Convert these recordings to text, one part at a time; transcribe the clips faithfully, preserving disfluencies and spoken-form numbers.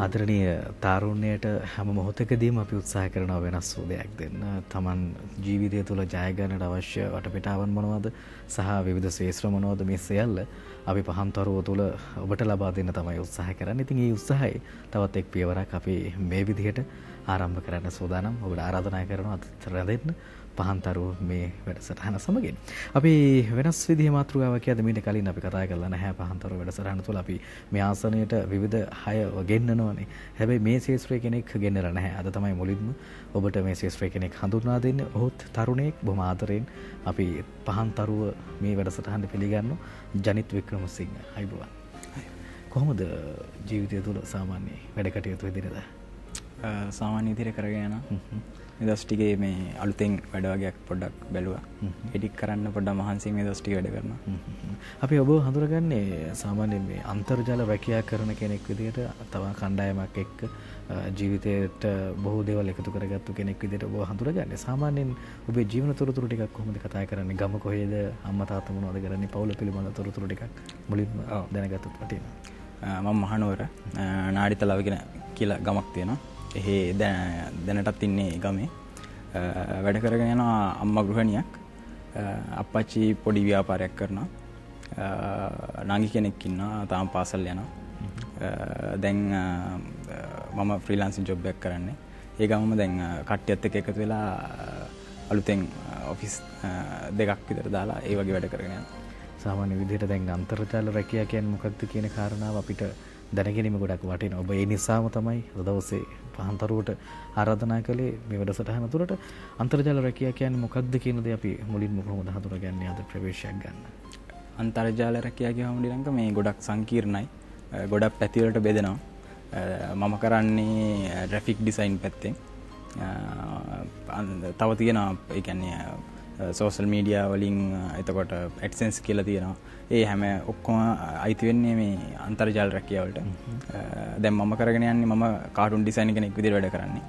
ආදරණීය තාරුණ්‍යයට හැම මොහොතකදීම අපි උත්සාහ කරනවා වෙනස් වූ දෙයක් දෙන්න. Taman ජීවිතය තුළ ජය ගන්නට අවශ්‍ය වටපිටාවන් මොනවද සහ විවිධ ශේෂ්ත්‍ර මොනවද මේ සියල්ල අපි පහන්තරුව තුළ ඔබට ලබා දෙන්න තමයි උත්සාහ කරන්නේ. ඉතින් මේ උත්සාහය තවත් එක් පියවරක් අපි මේ විදිහට ආරම්භ කරන්න සූදානම්. ඔබට ආරාධනා කරනවා අද රැඳෙන්න පහන්තරුව මේ වැඩසටහන සමගින්. අපි වෙනස් විදිහේ මාතෘකාවක් කියද මීට කලින් අපි කතා කරලා නැහැ පහන්තරුව වැඩසටහන තුළ අපි මේ ආසනයට විවිධ හය ගෙන්නනවනේ. හැබැයි මේ ශේෂ්ත්‍රයේ කෙනෙක් ගෙන්නලා නැහැ. අද තමයි මුලින්ම ඔබට මේ ශේෂ්ත්‍රයේ කෙනෙක් හඳුන්වා දෙන්නේ. ඔහුත් තරුණයෙක් බොහොම ආදරෙන් අපි පහන්තරුව මේ වැඩසටහන පිළිගන්නවා. ජනිත් වික්‍රමසිංහ. අයිබෝවන්. කොහොමද ජීවිතය තුළ සාමාන්‍ය වැඩ කටයුතු විදිහට? සාමාන්‍ය විදිහට කරගෙන යනවා. මේ දවස් ටිකේ මේ අලුතෙන් වැඩ වගේක් පොඩ්ඩක් බැලුවා. එඩිට් කරන්න පොඩ්ඩක් මහන්සි මේ දවස් ටික වැඩ කරනවා. අපි ඔබ හඳුනගන්නේ සාමාන්‍යයෙන් මේ අන්තර්ජාල රැකියා කරන කෙනෙක් විදිහට තව කණ්ඩායමක් එක්ක ජීවිතයට බොහෝ දේවල් එකතු කරගත්තු කෙනෙක් විදිහට ඔබ හඳුනගන්නේ. සාමාන්‍යයෙන් ඔබේ ජීවන තොරතුරු ටිකක් කොහොමද කතා කරන්නේ? ගම කොහෙද? අම්මා තාත්තා මොනවද කරන්නේ? පවුල පිළිබඳ තොරතුරු ටිකක් මුලින්ම දැනගත්තොත් වටිනවා. මම මහනුවර නාඩිතලාව කියලා ගමක් තියෙනවා. එහි දැනටත් ඉන්නේ ගමේ. වැඩ කරගෙන යන අම්මා ගෘහණියක්. අප්පච්චි පොඩි ව්‍යාපාරයක් කරනවා. නාගි කෙනෙක් ඉන්නවා තාම පාසල් යනවා. දැන් මම ෆ්‍රීලාන්සින් ජොබ් එකක් කරන්නේ. ඒ ගමම දැන් කට්ටියත් එක්ක එකතු වෙලා අලුතෙන් ඔෆිස් දෙකක් විතර දාලා ඒ වගේ වැඩ කරගෙන යනවා. සාමාන්‍ය විදිහට දැන් අන්තර්ජාල රැකියා කියන්නේ මොකක්ද කියන කාරණාව අපිට දැනගැනීම ගොඩක් වටිනවා. ඔබ ඒ නිසාම තමයි දවසේ පහන්තරුවට ආරාධනා කළේ මේ වැඩසටහන තුළට. අන්තර්ජාල රැකියා කියන්නේ මොකක්ද කියන දේ අපි මුලින්ම කොහොමද හඳුනාගන්නේ අද ප්‍රවේශයක් ගන්න? අන්තර්ජාල රැකියා කියවම ඩිලංක මේ ගොඩක් සංකීර්ණයි. ගොඩක් පැති වලට බෙදෙනවා. මම කරන්නේ ග්‍රැෆික් ඩිසයින් පැත්තෙන්. තව තියෙනවා ඒ කියන්නේ සෝෂල් මීඩියා වලින් එතකොට ඇඩ්සෙන්ස් කියලා තියෙනවා. ඒ හැම ඔක්කොම අයිති වෙන්නේ මේ අන්තර්ජාල රැකියාවලට. දැන් මම කරගෙන යන්නේ මම කාටුන් ඩිසයින් කෙනෙක් විදිහට වැඩ කරන්නේ.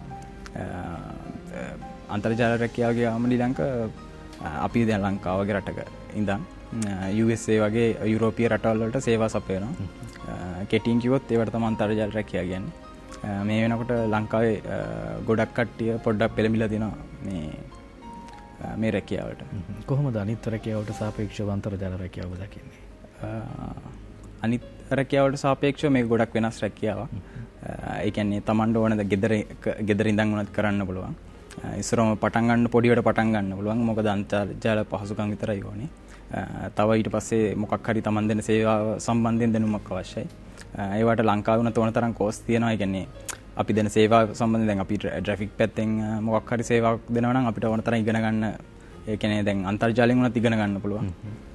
අන්තර්ජාල රැකියාව ගියාම ශ්‍රී අපි දැන් ලංකාව වගේ රටක ඉඳන් යූ එස් ඒ වගේ යුරෝපීය රටවල් වලට සේවා සපයනවා. කෙටියෙන් කිව්වොත් ඒවට තමයි අන්තර්ජාල රැකියාව කියන්නේ. මේ වෙනකොට ලංකාවේ ගොඩක් කට්ටිය පොඩ්ඩක් පෙළඹිලා තියෙනවා මේ මේ රැකියාවට. කොහොමද අනිත් රැකියාවට සාපේක්ෂව අන්තර්ජාල රැකියාව දකින්නේ? අනිත් රැකියාවට සාපේක්ෂව මේක ගොඩක් වෙනස් රැකියාවක්. ඒ කියන්නේ Tamanට ඕනද ගෙදර ගෙදර ඉඳන් උනත් කරන්න පුළුවන්. ඉස්සරම පටන් ගන්න පොඩියට පටන් ගන්න පුළුවන්. මොකද අන්තර්ජාල පහසුකම් විතරයි ඕනේ. තව ඊට පස්සේ මොකක් හරි Taman දෙන සේවාව සම්බන්ධයෙන් දැනුමක් අවශ්‍යයි. ඒවට ලංකාවේ උනත් ඕන තරම් කෝස් තියෙනවා. ඒ කියන්නේ අපි දෙන සේවා සම්බන්ධයෙන් දැන් අපි ට්‍රැෆික් පැත්තෙන් මොකක් හරි සේවාවක් දෙනවා නම් අපිට ඕන තරම් ඉගෙන ගන්න ඒ කියන්නේ දැන් අන්තර්ජාලයෙන් උනත් ඉගෙන ගන්න පුළුවන්.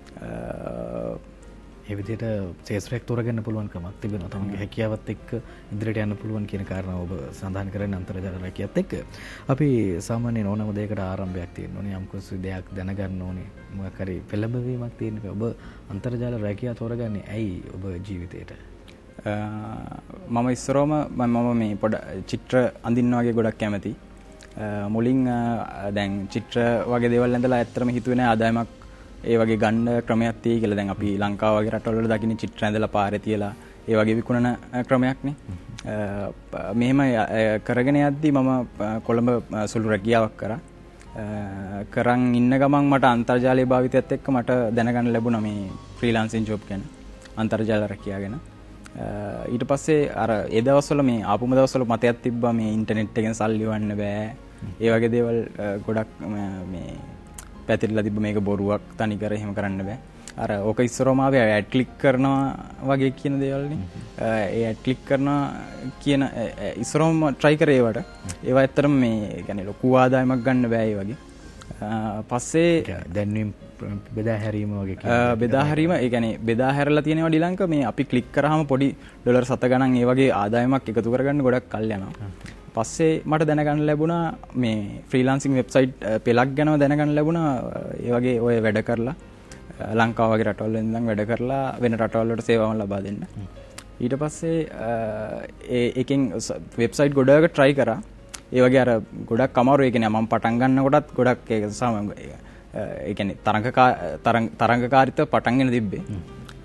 ඒ විදිහට ශේෂ්ත්‍රයක් තෝරගන්න පුළුවන් කමක් තිබෙනවා. තමන්ගේ හැකියාවත් එක්ක ඉදිරියට යන්න පුළුවන් කියන කාරණාව ඔබ සඳහන් කරන්නේ අන්තර්ජාල රැකියාවත් එක්ක. අපි සාමාන්‍යයෙන් ඕනම දෙයකට ආරම්භයක් තියෙන්න ඕනේ. යම් කිසි දෙයක් දැනගන්න ඕනේ. මොකක් හරි පෙළඹවීමක් තියෙන්න. ඔබ අන්තර්ජාල රැකියාව තෝරගන්නේ ඇයි ඔබ ජීවිතේට? මම ඉස්සරෝම මම මේ පොඩ චිත්‍ර අඳින්න වගේ ගොඩක් කැමති. මුලින් දැන් චිත්‍ර වගේ දේවල් ඇඳලා ඇත්තටම හිතුවේ නෑ ආදායමක් ඒ වගේ ගන්න ක්‍රමයක් තියෙයි කියලා. දැන් අපි ලංකාව වගේ රටවල් වල දකින්න චිත්‍ර ඇඳලා පාරේ තියලා ඒ වගේ විකුණන ක්‍රමයක්නේ. මෙහෙම කරගෙන යද්දි මම කොළඹ සුළු රැකියාවක් කරා. කරන් ඉන්න ගමන් මට අන්තර්ජාලීය භාවිතයත් එක්ක මට දැනගන්න ලැබුණා මේ ෆ්‍රීලාන්සින් ජොබ් ගැන, අන්තර්ජාල රැකියාව ගැන. ඊට පස්සේ අර ඒ දවස්වල මේ ආපුම දවස්වල මතයක් තිබ්බා මේ ඉන්ටර්නෙට් එකෙන් සල්ලි වන්න බෑ. ඒ වගේ දේවල් ගොඩක් මේ පැතිරලා තිබ්බ මේක බොරුවක් තනි කර එහෙම කරන්න බෑ. අර ඕක ඉස්සරෝම ආවේ ඇඩ් ක්ලික් කරනවා වගේ කියන දේවල්නේ. ඒ ඇඩ් ක්ලික් කරනවා කියන ඉස්සරෝම try කරේ ඒවට. ඒවා ඇත්තටම මේ يعني ලොකු ආදායමක් ගන්න බෑ ඒ වගේ. පස්සේ දැන්වීම් බෙදා හැරීම වගේ බෙදා හැරීම ඒ කියන්නේ බෙදා හැරලා තියෙනවා ශ්‍රී ලංකාව මේ අපි ක්ලික් කරාම පොඩි ඩොලර් සත ගණන් ඒ වගේ ආදායමක් එකතු කරගන්න ගොඩක් කල් යනවා. පස්සේ මට දැනගන්න ලැබුණා මේ ෆ්‍රීලාන්සින් වෙබ්සයිට් පෙළක් ගැනව දැනගන්න ලැබුණා. ඒ වගේ ඔය වැඩ කරලා ලංකාව වගේ රටවල් වලින් ඉඳන් වැඩ කරලා වෙන රටවල් වලට සේවාවන් ලබා දෙන්න. ඊට පස්සේ ඒ එකෙන් වෙබ්සයිට් ගොඩක් try කරා. ඒ වගේ අර ගොඩක් අමාරු. ඒ කියන්නේ මම පටන් ගන්න කොටත් ගොඩක් ඒක සම ඒ කියන්නේ තරංග තරංගකාරීත්ව පටන් ගෙන තිබ්බේ.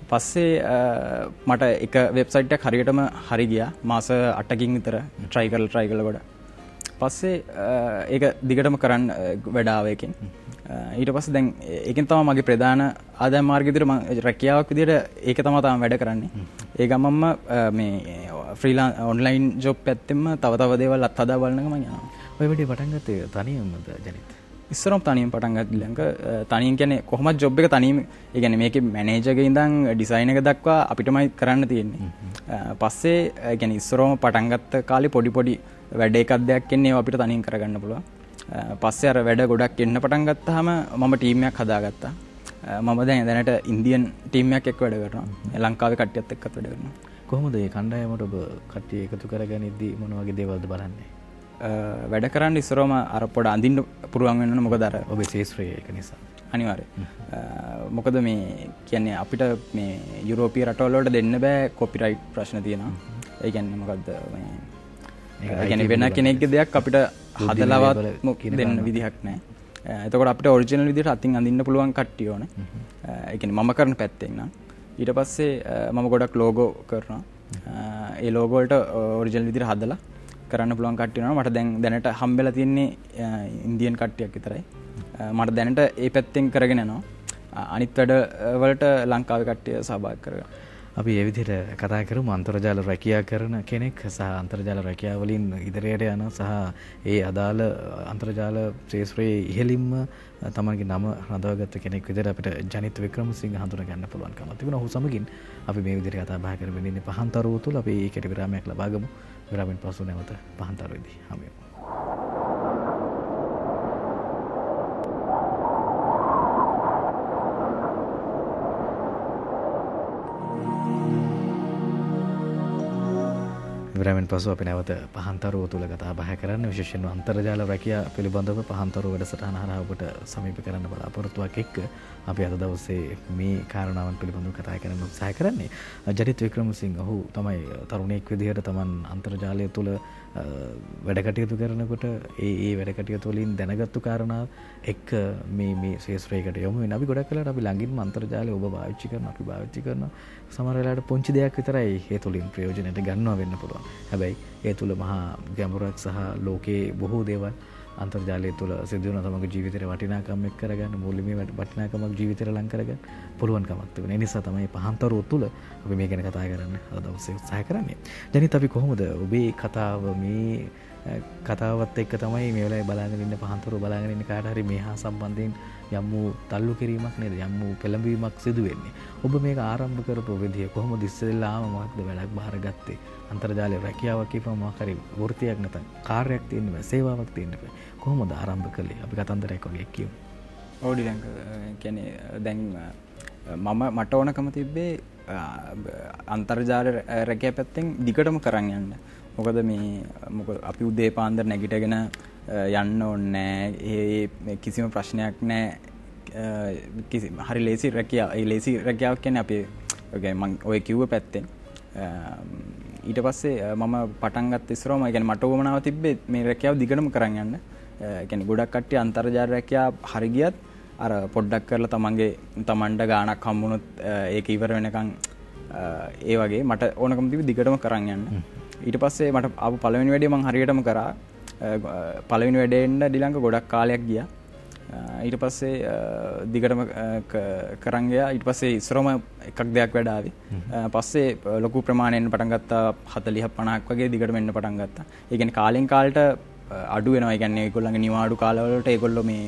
පස්සේ මට එක වෙබ්සයිට් එකක් හරියටම හරි ගියා. මාස අටකින් විතර try කරලා try කරලා ගොඩ. පස්සේ ඒක දිගටම කරන්න වැඩ ආව එකෙන්. ඊට පස්සේ දැන් ඒකෙන් තමයි මගේ ප්‍රධාන ආදායම් මාර්ගය විදිහට මම රැකියාවක් විදිහට ඒක තමයි තාම වැඩ කරන්නේ. ඒ ගමන්ම මේ ෆ්‍රීලාන්ස් ඔන්ලයින් ජොබ් පැත්තෙම තව තව දේවල් අත්හදා බලන ගමන් යනවා. ඔය වැඩේ පටන් ගත්තේ තනියමද ජනිත්? ඉස්සරම තනියම පටන් ගත්තා ලංක තනියෙන් කියන්නේ කොහොමද ජොබ් එක තනියම ඒ කියන්නේ මේකේ මැනේජර්ගේ ඉඳන් ඩිසයින් එක දක්වා අපිටමයි කරන්න තියෙන්නේ. පස්සේ ඒ කියන්නේ ඉස්සරම පටන් ගත්ත කාලේ පොඩි පොඩි වැඩ එකක් දෙයක් එන්නේ අපිට තනියෙන් කරගන්න පුළුවන්. පස්සේ අර වැඩ ගොඩක් එන්න පටන් ගත්තාම මම ටීම් එකක් හදාගත්තා. මම දැන් දැනට ඉන්දියන් ටීම් එකක් එක්ක වැඩ කරනවා. ලංකාවේ කට්ටියත් එක්කත් වැඩ කරනවා. කොහොමද මේ කණ්ඩායමට ඔබ කට්ටිය එකතු කරගනිද්දී මොන වගේ දේවල්ද බලන්නේ? වැඩ කරන්න ඉස්සරවම අර පොඩ අඳින්න පුරුවන් වෙන්න ඕන. මොකද අර ඔබේ ශේෂ්ත්‍රය ඒක නිසා. අනිවාර්යයෙන්. මොකද මේ කියන්නේ අපිට මේ යුරෝපීය රටවල් වලට දෙන්න බෑ කොපිරයිට් ප්‍රශ්න තියෙනවා. ඒ කියන්නේ මොකද්ද මේ ඒ කියන්නේ වෙන කෙනෙක්ගේ දෙයක් අපිට හදලවත් දෙන්න විදිහක් නැහැ. එතකොට අපිට ඔරිජිනල් විදිහට අතින් අඳින්න පුළුවන් කට්ටිය ඕනේ. ඒ කියන්නේ මම කරන පැත්තෙන් නම් ඊට පස්සේ මම ගොඩක් ලෝගෝ කරනවා. ඒ ලෝගෝ වලට ඔරිජිනල් විදිහට හදලා කරන්න පුළුවන් කට්ටිය වෙනවා. මට දැන් දැනට හම්බෙලා තියෙන්නේ ඉන්දියන් කට්ටියක් විතරයි. මට දැනට ඒ පැත්තෙන් කරගෙන යනවා. අනිත් වැඩ වලට ලංකාවේ කට්ටිය සහභාගී කරගන්න. අපි ඒ විදිහට කතා කරමු අන්තර්ජාල රැකියාව කරන කෙනෙක් සහ අන්තර්ජාල රැකියාව වලින් ඉදිරියට යන සහ ඒ අදාළ අන්තර්ජාල ක්ෂේත්‍රයේ ඉහළින්ම තමන්ගේ නම රඳවාගත්ත කෙනෙක් විදිහට අපිට ජනිත් වික්‍රමසිංහ හඳුනා ගන්න පුළුවන්කම තිබුණා. ඔහු සමගින් අපි මේ විදිහට කතා බහ කරමින් ඉන්නේ පහන්තරුව තුල. අපි ඒකට විරාමයක් ලබා ගමු. විරාමෙන් පසු නැවත පහන්තරුවේදී හමු වෙමු. විරාමෙන් පසු අපි නැවත පහන්තරුව තුල කතා බහ කරන්න විශේෂයෙන්ම අන්තර්ජාල රැකියාව පිළිබඳව පහන්තරුව වැඩසටහන හරහා ඔබට සමීප කරන්න බලාපොරොත්තුවක් එක්ක අපි අද දවසේ මේ කාරණාවන් පිළිබඳව කතා කරන්න උත්සාහ කරන්නේ. ජනිත් වික්‍රමසිංහ ඔහු තමයි තරුණයෙක් විදිහට තමන් අන්තර්ජාලය තුල වැඩ කටයුතු කරනකොට ඒ ඒ වැඩ කටයුතු වලින් දැනගත්තු කාරණා එක්ක මේ මේ ශේෂ්ත්‍රයකට යොමු වෙන. අපි ගොඩක් වෙලාවට අපි ළඟින්ම අන්තර්ජාලය ඔබ පාවිච්චි කරනවා, අපි පාවිච්චි කරනවා. සමහර වෙලාවට පුංචි දෙයක් විතරයි ඒ තුලින් ප්‍රයෝජනයට ගන්නවා වෙන්න පුළුවන්. හැබැයි ඒ තුල මහා ගැඹුරක් සහ ලෝකයේ බොහෝ දේවල් අන්තර්ජාලය තුල සිදු වෙන තමගේ ජීවිතේට වටිනාකම් එක් කරගන්න, මූල්‍යමය වටිනාකමක් ජීවිතේට ලං කරගන්න පුළුවන්කමක් තිබෙනවා. ඒ නිසා තමයි පහන්තරුව තුල අපි මේ ගැන කතා කරන්න අද දවසේ උත්සාහ කරන්නේ. ජනිත් අපි කොහොමද ඔබේ කතාව මේ කතාවත් එක්ක තමයි මේ වෙලාවේ බලාගෙන ඉන්න පහන්තරුව බලාගෙන ඉන්න කාට හරි මේ හා සම්බන්ධයෙන් යම් වූ තල්ලු කිරීමක් නේද, යම් වූ පෙළඹවීමක් සිදු වෙන්නේ. ඔබ මේක ආරම්භ කරපු විදිය කොහොමද? ඉස්සෙල්ලාම මොකක්ද වැඩක් බාරගත්තේ? අන්තර්ජාල රැකියාවක් කියපම මොකක් හරි වෘත්තියක් නැත්නම් කාර්යයක් තියෙන්න බෑ, සේවාවක් තියෙන්න බෑ. කොහොමද ආරම්භ කළේ? අපි කතන්දරයක් වගේ කියමු. ඔව් ඩිලංක කියන්නේ දැන් මම මට ඕනකම තිබ්බේ අන්තර්ජාල රැකියාව පැත්තෙන් දිගටම කරන් යන්න. මොකද මේ මොකද අපි උදේ පාන්දර නැගිටගෙන යන්න ඕනේ නැහැ. ඒ කිසිම ප්‍රශ්නයක් නැහැ. කිසි හරි ලේසි රැකියාව. ඒ ලේසි රැකියාවක් කියන්නේ අපි මම ඔය කිව්ව පැත්තෙන් ඊට පස්සේ මම පටන් ගත්ත ඉස්සරම ඒ කියන්නේ මට උවමනාව තිබ්බේ මේ රැකියාව දිගටම කරන් යන්න. ඒ කියන්නේ ගොඩක් කට්ටිය අන්තර්ජාල රැකියාව හරි ගියත් අර පොඩ්ඩක් කරලා තමන්ගේ තමන්ට ගාණක් හම්බුනොත් ඒක ඉවර වෙනකන් ඒ වගේ මට ඕනකම තිබ්බේ දිගටම කරන් යන්න. ඊට පස්සේ මට ආපු පළවෙනි වැඩේ මම හරියටම කරා. පළවෙනි වැඩේ එන්න ඩිලංක ගොඩක් කාලයක් ගියා. ඊට පස්සේ දිගටම කරන් ගියා. ඊට පස්සේ ඉස්සරම එකක් දෙයක් වැඩ ආවේ. පස්සේ ලොකු ප්‍රමාණයෙන් පටන් ගත්තා හතලිහ පනහක් වගේ දිගටම එන්න පටන් ගත්තා. ඒ කියන්නේ කාලෙන් කාලට අඩු වෙනවා. ඒ කියන්නේ ඒගොල්ලන්ගේ නිවාඩු කාලවලට ඒගොල්ලෝ මේ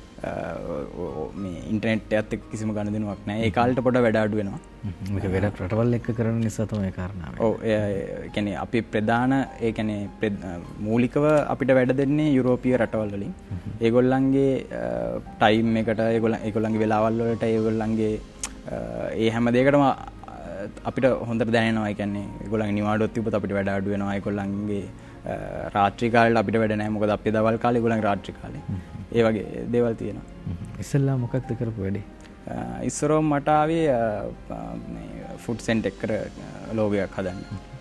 මේ ඉන්ටර්නෙට් එකත් එක්ක කිසිම ගනුදෙනුවක් නැහැ. ඒ කාලෙට පොඩ වැඩ අඩු වෙනවා. මේක වෙනත් රටවල් එක්ක කරන නිසා තමයි කාරණාව. ඔව් ඒ කියන්නේ අපි ප්‍රධාන ඒ කියන්නේ මූලිකව අපිට වැඩ දෙන්නේ යුරෝපීය රටවල් වලින්. ඒගොල්ලන්ගේ ටයිම් එකට ඒගොල්ලන් ඒගොල්ලන්ගේ වෙලාවල් වලට ඒගොල්ලන්ගේ ඒ හැම දෙයකටම අපිට හොඳට දැනෙනවා. ඒ කියන්නේ ඒගොල්ලන්ගේ නිවාඩුවක් තිබ්බොත් අපිට වැඩ අඩු වෙනවා. ඒගොල්ලන්ගේ රාත්‍රී කාලේ අපිට වැඩ නැහැ. මොකද අපේ දවල් කාලේ ඒගොල්ලන්ගේ රාත්‍රී කාලේ. ඒ වගේ දේවල් තියෙනවා. ඉස්සෙල්ලා මොකක්ද කරපු වැඩේ? ඉස්සරෝ මට ආවේ මේ ෆුඩ් සෙන්ටර් එකට ලෝගෝයක් හදන්න.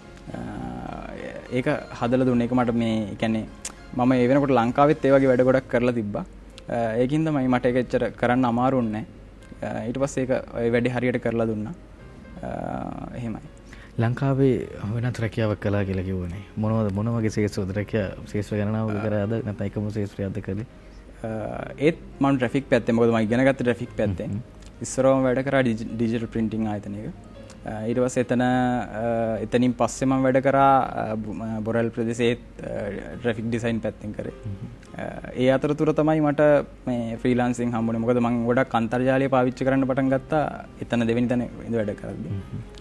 ඒක හදලා දුන්න එක මට මේ කියන්නේ මම ඒ වෙනකොට ලංකාවෙත් ඒ වගේ වැඩ ගොඩක් කරලා තිබ්බා. ඒකින් තමයි මට ඒක එච්චර කරන්න අමාරු වුණේ. ඊට පස්සේ ඒක ඒ වැඩේ හරියට කරලා දුන්නා. එහෙමයි. ලංකාවේ වෙනත් රැකියාවක් කළා කියලා කිව්වනේ. මොනවද මොන වගේ ශේෂ්ත්‍රවලද රැකියා ශේෂ්ත්‍ර ගණනාවක කරාද නැත්නම් එකම ශේෂ්ත්‍රයක්ද කළේ? ඒත් මම ට්‍රැෆික් පැත්තේ මොකද මම ඉගෙන ගත්ත ට්‍රැෆික් පැත්තෙන්. ඉස්සරවම වැඩ කරා ඩිජිටල් ප්‍රින්ටිං ආයතනයක. ඊට පස්සේ එතන එතනින් පස්සේ මම වැඩ කරා බොරැල් ප්‍රදේශයේ ට්‍රැෆික් ඩිසයින් පැත්තෙන් කරේ. ඒ අතරතුර තමයි මට මේ ෆ්‍රීලාන්සින් හම්බුනේ. මොකද මම ගොඩක් අන්තර්ජාලය පාවිච්චි කරන්න පටන් ගත්තා එතන දෙවෙනි තැන ඉඳ වැඩ කරද්දී.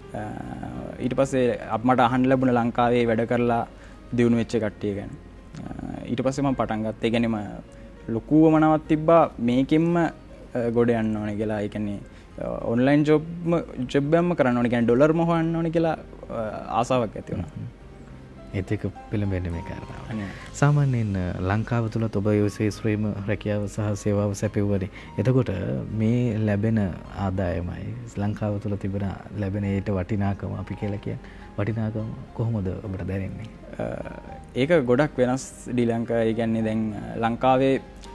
ඊට පස්සේ මට අහන්න ලැබුණ ලංකාවේ වැඩ කරලා දියුණු වෙච්ච කට්ටිය ගැන. ඊට පස්සේ මම පටන් ගත්තා. ඒ කියන්නේ මම ලොකුවම නවත් තිබ්බා මේකෙන්ම ගොඩ යන්න ඕනේ කියලා. ඒ කියන්නේ ඔන්ලයින් ජොබ් ජොබ් එකක්ම කරන්න ඕනේ. කියන්නේ ඩොලර්ම හොයන්න ඕනේ කියලා ආසාවක් ඇති වුණා. ඒත් ඒක පිළිඹෙන්නේ මේ කාරණාව. සාමාන්‍යයෙන් ලංකාව තුල ඔබ ඒ ශේෂ්ත්‍රයේම රැකියාව සහ සේවාව සැපෙවුවනේ. එතකොට මේ ලැබෙන ආදායමයි ලංකාව තුල තිබෙන ලැබෙන ඒට වටිනාකම අපි කියලා කියන්නේ වටිනාකම කොහොමද ඔබට දැනෙන්නේ? ඒක ගොඩක් වෙනස් ශ්‍රී ලංකාව. ඒ කියන්නේ දැන් ලංකාවේ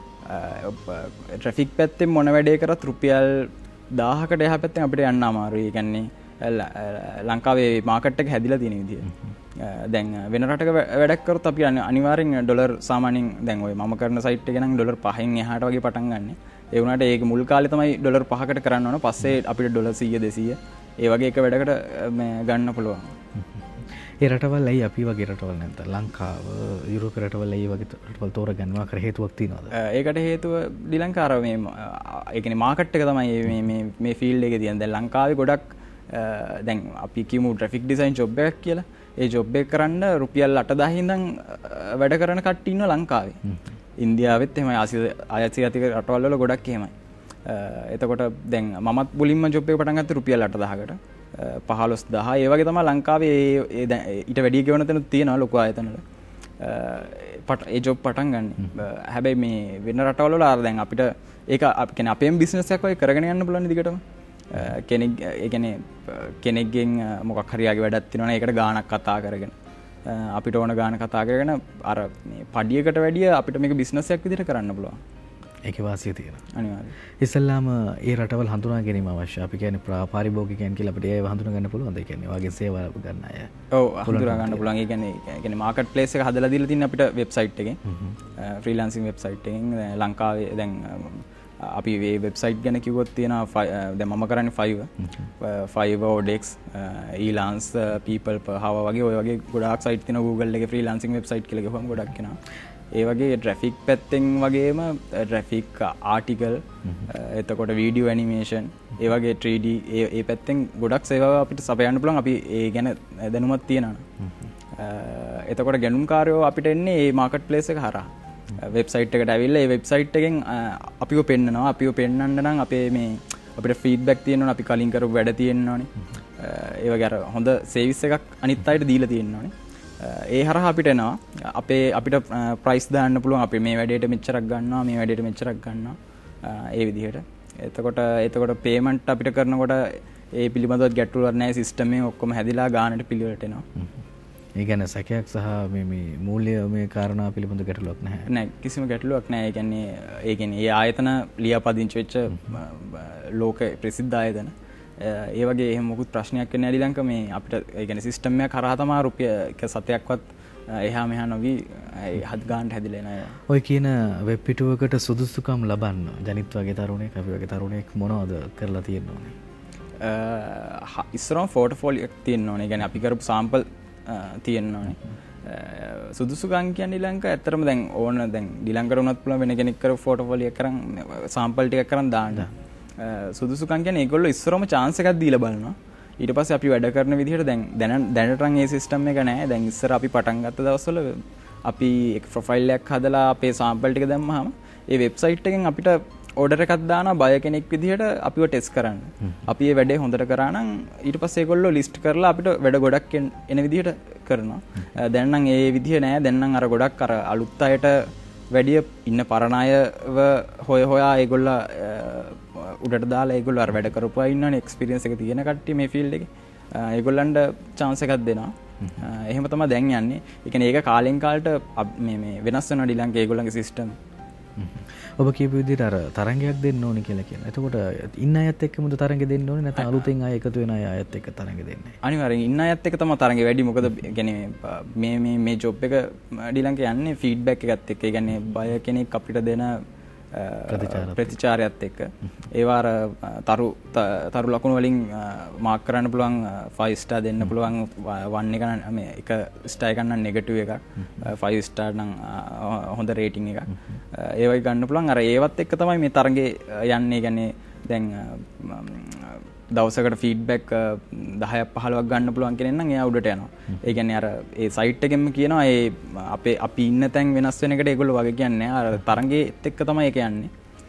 ට්‍රැෆික් පැත්තෙන් මොන වැඩේ කරත් රුපියල් දාහකට එහා පැත්තෙන් අපිට යන්න අමාරුයි. ඒ කියන්නේ ලංකාවේ මාකට් එක හැදිලා තියෙන විදිය. දැන් වෙන රටක වැඩක් කරොත් අපි අනිවාර්යෙන් ඩොලර් සාමාන්‍යයෙන් දැන් ඔය මම කරන සයිට් එකේ නම් ඩොලර් පහෙන් එහාට වගේ පටන් ගන්න. ඒ වුණාට ඒක මුල් කාලේ තමයි ඩොලර් පහකට කරන්න ඕන. පස්සේ අපිට ඩොලර් සීය දෙසීය ඒ වගේ එක වැඩකට මේ ගන්න පුළුවන්. ඒ රටවල් ඇයි අපි වගේ රටවල් නැත්නම් ලංකාව යුරෝප රටවල් ඇයි වගේ රටවල් තෝරගන්නවා කර හේතුවක් තියෙනවද? ඒකට හේතුව ශ්‍රී ලංකාව මේ ඒ කියන්නේ මාකට් එක තමයි මේ මේ මේ ෆීල්ඩ් එකේ තියෙන. දැන් ලංකාවේ ගොඩක් දැන් අපි කියමු ට්‍රැෆික් ඩිසයින් ජොබ් එකක් කියලා. ඒ ජොබ් එක කරන්න රුපියල් අටදාහ ඉඳන් වැඩ කරන කට්ටිය ඉන්නවා ලංකාවේ. ඉන්දියාවෙත් එහෙමයි ආසියාතික රටවල් වල ගොඩක් එහෙමයි. එතකොට දැන් මමත් මුලින්ම ජොබ් එක පටන් ගත්තේ රුපියල් අටදාහකට. පහළොස් දහ ඒ වගේ තමයි ලංකාවේ ඊට වැඩි ගෙවන තැනුත් තියෙනවා ලොකු ආයතනවල. ඒ ජොබ් පටන් ගන්න. හැබැයි මේ වෙන රටවල් වල අර දැන් අපිට ඒක කියන්නේ අපේම බිස්නස් එකක් වගේ කරගෙන යන්න පුළුවන් දිගටම. කෙනෙක් ඒ කියන්නේ කෙනෙක්ගෙන් මොකක් හරි යාගේ වැඩක් තියෙනවනේ ඒකට ගාණක් කතා කරගෙන අපිට ඕන ගාණ කතා කරගෙන අර මේ පඩියකට වැඩිය අපිට මේක බිස්නස් එකක් විදිහට කරන්න පුළුවන්. ඒකේ වාසිය තියෙනවා. අනිවාර්යයෙන්. ඉස්සල්ලාම ඒ රටවල් හඳුනා ගැනීම අවශ්‍යයි. අපි කියන්නේ පාරිභෝගිකයන් කියලා අපිට ඒව හඳුනා ගන්න පුළුවන්ද? ඒ කියන්නේ ඔයගේ සේවා ගන්න අය. ඔව් හඳුනා ගන්න පුළුවන්. ඒ කියන්නේ ඒ කියන්නේ මාකට් ප්ලේස් එක හදලා දීලා තියෙන අපිට වෙබ්සයිට් එකෙන්. ෆ්‍රීලාන්සින් වෙබ්සයිට් එකෙන් ලංකාවේ දැන් අපි මේ වෙබ්සයිට් ගැන කිව්වොත් තියෙනවා දැන් මම කරන්නේ Fiverr. Fiverr, Odex, Elance, People per Hour වගේ ඔය වගේ ගොඩාක් සයිට් තියෙනවා. Google එකේ ෆ්‍රීලාන්සින් වෙබ්සයිට් කියලා ගහුවම ගොඩක් එනවා. ඒ වගේ ට්‍රැෆික් පැත්තෙන් වගේම ට්‍රැෆික් ආටිකල් එතකොට වීඩියෝ ඇනිමේෂන් ඒ වගේ ත්‍රී ඩී ඒ ඒ පැත්තෙන් ගොඩක් සේවා අපිට සපයන්න පුළුවන්. අපි ඒ ගැන දැනුමක් තියෙනවා. එතකොට ගැනුම්කාරයෝ අපිට එන්නේ මේ මාකට් ප්ලේස් එක හරහා. වෙබ්සයිට් එකට ඇවිල්ලා ඒ වෙබ්සයිට් එකෙන් අපිව පෙන්නනවා. අපිව පෙන්නන්න නම් අපේ මේ අපිට ෆීඩ්බැක් තියෙනවනේ. අපි කලින් කරපු වැඩ තියෙනවනේ. ඒ වගේ අර හොඳ සර්විස් එකක් අනිත් අයට දීලා තියෙනවනේ. ඒ හරහා අපිට එනවා අපේ අපිට ප්‍රයිස් දාන්න පුළුවන්. අපි මේ වැඩේට මෙච්චරක් ගන්නවා, මේ වැඩේට මෙච්චරක් ගන්නවා. ඒ විදිහට. එතකොට එතකොට පේමන්ට් අපිට කරනකොට ඒ පිළිබඳව ගැටලුවක් නැහැ. සිස්ටම් එකේ ඔක්කොම හැදිලා ගානට පිළිවෙලට එනවා. ඒ කියන්නේ සැකයක් සහ මේ මේ මූල්‍ය මේ කාරණා පිළිබඳ ගැටලුවක් නැහැ. නෑ කිසිම ගැටලුවක් නෑ. ඒ කියන්නේ ඒ කියන්නේ ඒ ආයතන ලියාපදිංචි වෙච්ච ලෝක ප්‍රසිද්ධ ආයතන. ඒ වගේ එහෙම මොකුත් ප්‍රශ්නයක් වෙන්නේ නැහැ ශ්‍රී ලංකාව මේ අපිට ඒ කියන්නේ සිස්ටම් එකක් කරා තමයි රුපියල් එක සතයක්වත් එහා මෙහා නොවි හත් ගානට හැදිලා එන. ඔය කියන වෙබ් පිටුවකට සුදුසුකම් ලබන්න ජනිත් වගේ තරුණයෙක් අපි වගේ තරුණයෙක් මොනවද කරලා තියෙන්න ඕනේ? ඉස්සරම ෆෝටෝෆෝලියෝ එකක් තියෙන්න ඕනේ. ඒ කියන්නේ අපි කරපු සාම්පල් තියෙන්න ඕනේ. සුදුසුකම් කියන්නේ ශ්‍රී ලංකාව ඇත්තටම දැන් ඕන දැන් ශ්‍රී ලංකාවට උනත් පුළුවන් වෙන කෙනෙක් කරපු ෆෝටෝෆෝලියෝ එක කරන් සාම්පල් ටිකක් කරන් දාන්න. සුදුසුකම් කියන්නේ ඒගොල්ලෝ ඉස්සරම chance එකක් දීලා බලනවා. ඊට පස්සේ අපි වැඩ කරන විදිහට දැන් දැන දැනට නම් ඒ සිස්ටම් එක නැහැ. දැන් ඉස්සර අපි පටන් ගත්ත දවස්වල අපි එක ප්‍රොෆයිල් එකක් හදලා අපේ සාම්පල් ටික දැම්මහම ඒ වෙබ්සයිට් එකෙන් අපිට ඕඩර් එකක් දානවා බය කෙනෙක් විදිහට අපිව ටෙස්ට් කරන්න. අපි මේ වැඩේ හොඳට කරා නම් ඊට පස්සේ ඒගොල්ලෝ ලිස්ට් කරලා අපිට වැඩ ගොඩක් එන විදිහට කරනවා. දැන් නම් ඒ විදිහ නෑ. දැන් නම් අර ගොඩක් අර අලුත් අයට වැඩිය ඉන්න පරණ අයව හොය හොයා ඒගොල්ලෝ උඩට දාලා ඒගොල්ලෝ අර වැඩ කරපුවා ඉන්නවනේ එක්ස්පීරියන්ස් එක තියෙන කට්ටිය මේ ෆීල්ඩ් එකේ. ඒගොල්ලන්ට chance එකක් දෙනවා. එහෙම තමයි දැන් යන්නේ. ඒ කියන්නේ ඒක කාලෙන් කාලට මේ මේ වෙනස් වෙනවා ශ්‍රී ලංකාවේ ඒගොල්ලන්ගේ සිස්ටම්. ඔබ කියපු විදිහට අර තරංගයක් දෙන්න ඕනේ කියලා කියනවා. එතකොට ඉන්න අයත් එක්කමද තරංගෙ දෙන්න ඕනේ නැත්නම් අලුතෙන් ආයෙ එකතු වෙන අය අයත් එක්ක තරංගෙ දෙන්නේ? අනිවාර්යෙන් ඉන්න අයත් එක්ක තමයි තරංගෙ වැඩි. මොකද කියන්නේ මේ මේ මේ ජොබ් එක ශ්‍රී ලංකාවේ යන්නේ ෆීඩ්බැක් එකත් එක්ක. ඒ කියන්නේ බය කෙනෙක් අපිට දෙන ප්‍රතිචාරයත් එක්ක ඒවා අර තරු තරු ලකුණු වලින් මාක් කරන්න පුළුවන් ෆයිව් ස්ටාර් දෙන්න පුළුවන් වන් එක නම් මේ එක ස්ටාර් එකක් නම් නෙගටිව් එකක් ෆයිව් ස්ටාර් නම් හොඳ රේටින් එකක් ඒ වගේ ගන්න පුළුවන් අර ඒවත් එක්ක තමයි මේ තරගේ යන්නේ කියන්නේ දැන් දවසකට ෆීඩ්බැක් දහයක් පහළොවක් ගන්න පුළුවන් කෙනෙක් නම් එයා උඩට යනවා. ඒ කියන්නේ අර ඒ සයිට් එකෙන්ම කියනවා ඒ අපේ අපි ඉන්න තැන් වෙනස් වෙන එකට ඒගොල්ලෝ වගේ කියන්නේ අර තරංගයේත් එක්ක තමයි ඒක යන්නේ.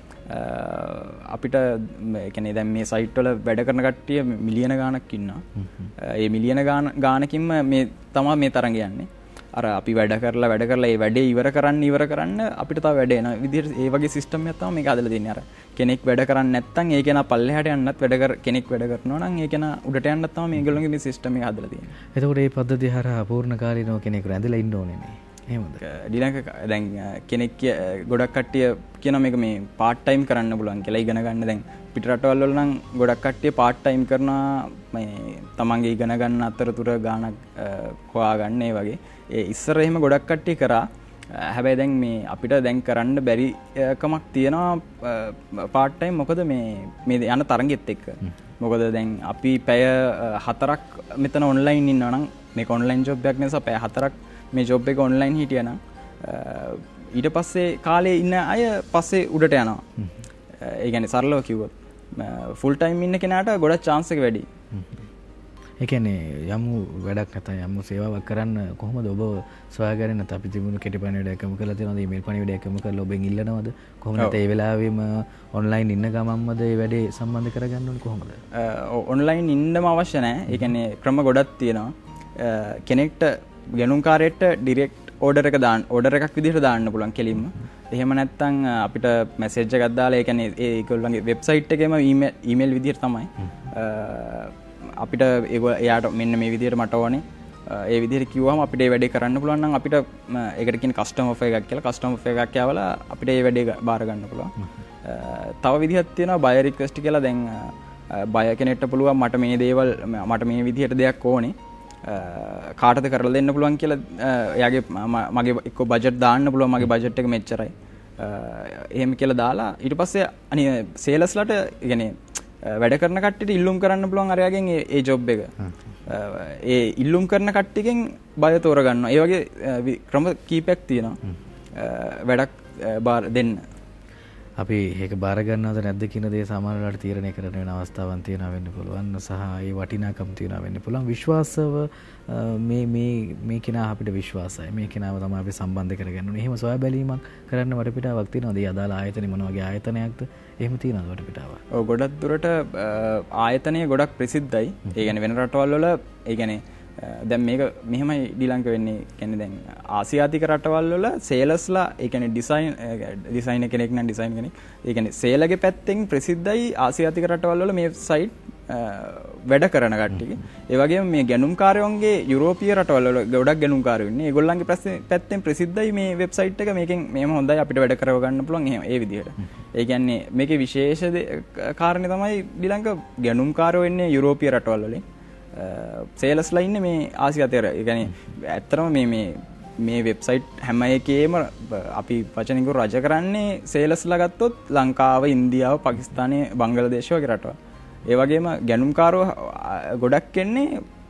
අපිට ඒ කියන්නේ දැන් මේ සයිට් වල වැඩ කරන කට්ටිය මිලියන ගාණක් ඉන්නවා. ඒ මිලියන ගාණකින්ම මේ තමයි මේ තරංගය යන්නේ. අර අපි වැඩ කරලා වැඩ කරලා ඒ වැඩේ ඉවර කරන්න ඉවර කරන්න අපිට තව වැඩ එන විදිහට ඒ වගේ සිස්ටම් එකක් තමයි මේක හදලා තියෙන්නේ. අර කෙනෙක් වැඩ කරන්නේ නැත්නම් ඒ කෙනා පල්ලෙහාට යන්නත් වැඩ කර කෙනෙක් වැඩ කරනවා නම් ඒ කෙනා උඩට යන්නත් තමයි මේගොල්ලෝගේ මේ සිස්ටම් එක හදලා තියෙන්නේ. එතකොට මේ පද්ධතිය හරහා පූර්ණ කාලීනව කෙනෙක් රැඳිලා ඉන්න ඕනේ නේ. එහෙමද? ශ්‍රී ලංකාවේ දැන් කෙනෙක් ගොඩක් කට්ටිය කියනවා මේක මේ පාර්ට් ටයිම් කරන්න පුළුවන් කියලා ඉගෙන ගන්න. දැන් පිට රටවල් වල නම් ගොඩක් කට්ටිය පාර්ට් ටයිම් කරනවා මේ තමන්ගේ ඉගෙන ගන්න අතරතුර ගාණක් හොයා ගන්න ඒ වගේ. ඒ ඉස්සර එහෙම ගොඩක් කට්ටිය කරා. හැබැයි දැන් මේ අපිට දැන් කරන්න බැරි කමක් තියෙනවා පාර්ට් ටයිම්. මොකද මේ මේ යන තරගෙත් එක්ක. මොකද දැන් අපි පැය හතරක් මෙතන ඔන්ලයින් ඉන්නවා නම් මේක ඔන්ලයින් ජොබ් එකක් නිසා පැය හතරක් මේ ජොබ් එක ඔන්ලයින් හිටියා නම් ඊට පස්සේ කාලේ ඉන්න අය පස්සේ උඩට යනවා. ඒ කියන්නේ සරලව කිව්වොත් ෆුල් ටයිම් ඉන්න කෙනාට ගොඩක් chance එක වැඩි. ඒ කියන්නේ යමු වැඩක් නැත්නම් යමු සේවාවක් කරන්න කොහොමද ඔබ සොයාගන්නේ? නැත්නම් අපි තිබුණු කෙටි පණිවිඩයක් යොමු කරලා තියෙනවද? ඊමේල් පණිවිඩයක් යොමු කරලා ඔබෙන් ඉල්ලනවද? කොහොමද ඒ වෙලාවෙම ඔන්ලයින් ඉන්න ගමන්මද මේ වැඩේ සම්බන්ධ කරගන්න ඕනේ කොහොමද? ඔන්ලයින් ඉන්නම අවශ්‍ය නැහැ. ඒ කියන්නේ ක්‍රම ගොඩක් තියෙනවා. කෙනෙක්ට ගැනුම්කාරයට ඩිරෙක්ට් ඕඩර් එක දාන්න ඕඩර් එකක් විදිහට දාන්න පුළුවන් කෙලින්ම. එහෙම නැත්නම් අපිට මැසේජ් එකක් දාලා ඒ කියන්නේ ඒගොල්ලන්ගේ වෙබ්සයිට් එකේම ඊමේල් ඊමේල් විදිහට තමයි අපිට එයාට මෙන්න මේ විදිහට මට ඕනේ ඒ විදිහට කිව්වම අපිට ඒ වැඩේ කරන්න පුළුවන් නම් අපිට ඒකට කියන කස්ටම් ඔෆර් එකක් කියලා කස්ටම් ඔෆර් එකක් යවලා අපිට ඒ වැඩේ බාර ගන්න පුළුවන්. තව විදිහක් තියෙනවා බය රික්වෙස්ට් කියලා. දැන් බය කෙනෙක්ට පුළුවන් මට මේ දේවල් මට මේ විදිහට දෙයක් ඕනේ කාටද කරලා දෙන්න පුළුවන් කියලා එයාගේ මගේ එක්ක බජට් දාන්න පුළුවන් මගේ බජට් එක මෙච්චරයි එහෙම කියලා දාලා ඊට පස්සේ අනිත් සේලස්ලට يعني වැඩ කරන කට්ටියට ඉල්ලුම් කරන්න පුළුවන් අරයාගෙන් ඒ ජොබ් එක. ඒ ඉල්ලුම් කරන කට්ටියකින් බය තෝරගන්නවා. ඒ වගේ ක්‍රම කීපයක් තියෙනවා වැඩක් බාර දෙන්න. අපි ඒක බාර ගන්නවද නැද්ද කියන දේ සමහර වෙලාවට තීරණය කරන්න වෙන අවස්ථාවන් තියෙනවා වෙන්න පුළුවන්. සහ ඒ වටිනාකම් තියෙනවා වෙන්න පුළුවන්. විශ්වාසව මේ මේ මේ කෙනා අපිට විශ්වාසයි. මේ කෙනාව තමයි අපි සම්බන්ධ කරගන්න ඕනේ. එහෙම සොයා බැලීමක් කරන්න වටපිටාවක් තියෙනවද? ඒ අදාළ ආයතනෙ මොන වගේ ආයතනයක්ද? එහෙම තියෙනවද වටපිටාවක්? ඔව් ගොඩක් දුරට ආයතනය ගොඩක් ප්‍රසිද්ධයි. ඒ කියන්නේ වෙන රටවල් වල ඒ කියන්නේ දැන් මේක මෙහෙමයි ශ්‍රී ලංකාව වෙන්නේ. කියන්නේ දැන් ආසියාතික රටවල් වල සේලස්ලා ඒ කියන්නේ ඩිසයින් ඩිසයිනර් කෙනෙක් නම් ඩිසයින් කෙනෙක්. ඒ කියන්නේ සේලගේ පැත්තෙන් ප්‍රසිද්ධයි ආසියාතික රටවල් වල මේ සයිට් වැඩ කරන කට්ටිය. ඒ වගේම මේ ගැනුම්කාරයෝන්ගේ යුරෝපීය රටවල් වල ගොඩක් ගැනුම්කාරයෝ ඉන්නේ. ඒගොල්ලන්ගේ පැත්තෙන් ප්‍රසිද්ධයි මේ වෙබ්සයිට් එක. මේකෙන් මේම හොඳයි අපිට වැඩ කරව ගන්න පුළුවන් එහෙම ඒ විදිහට. ඒ කියන්නේ මේකේ විශේෂ කාරණේ තමයි ශ්‍රී ලංකාව ගැනුම්කාරයෝ ඉන්නේ යුරෝපීය රටවල් වලින්. සේලස්ලා ඉන්නේ මේ ආසියාතික. ඒ කියන්නේ ඇත්තටම මේ මේ මේ වෙබ්සයිට් හැම එකේම අපි වචනින් කිව්ව රජ කරන්නේ සේලස්ලා ගත්තොත් ලංකාව, ඉන්දියාව, පාකිස්තානය, බංග්ලාදේශ වගේ රටවල්. ඒ වගේම ගැනුම්කාරෝ ගොඩක් එන්නේ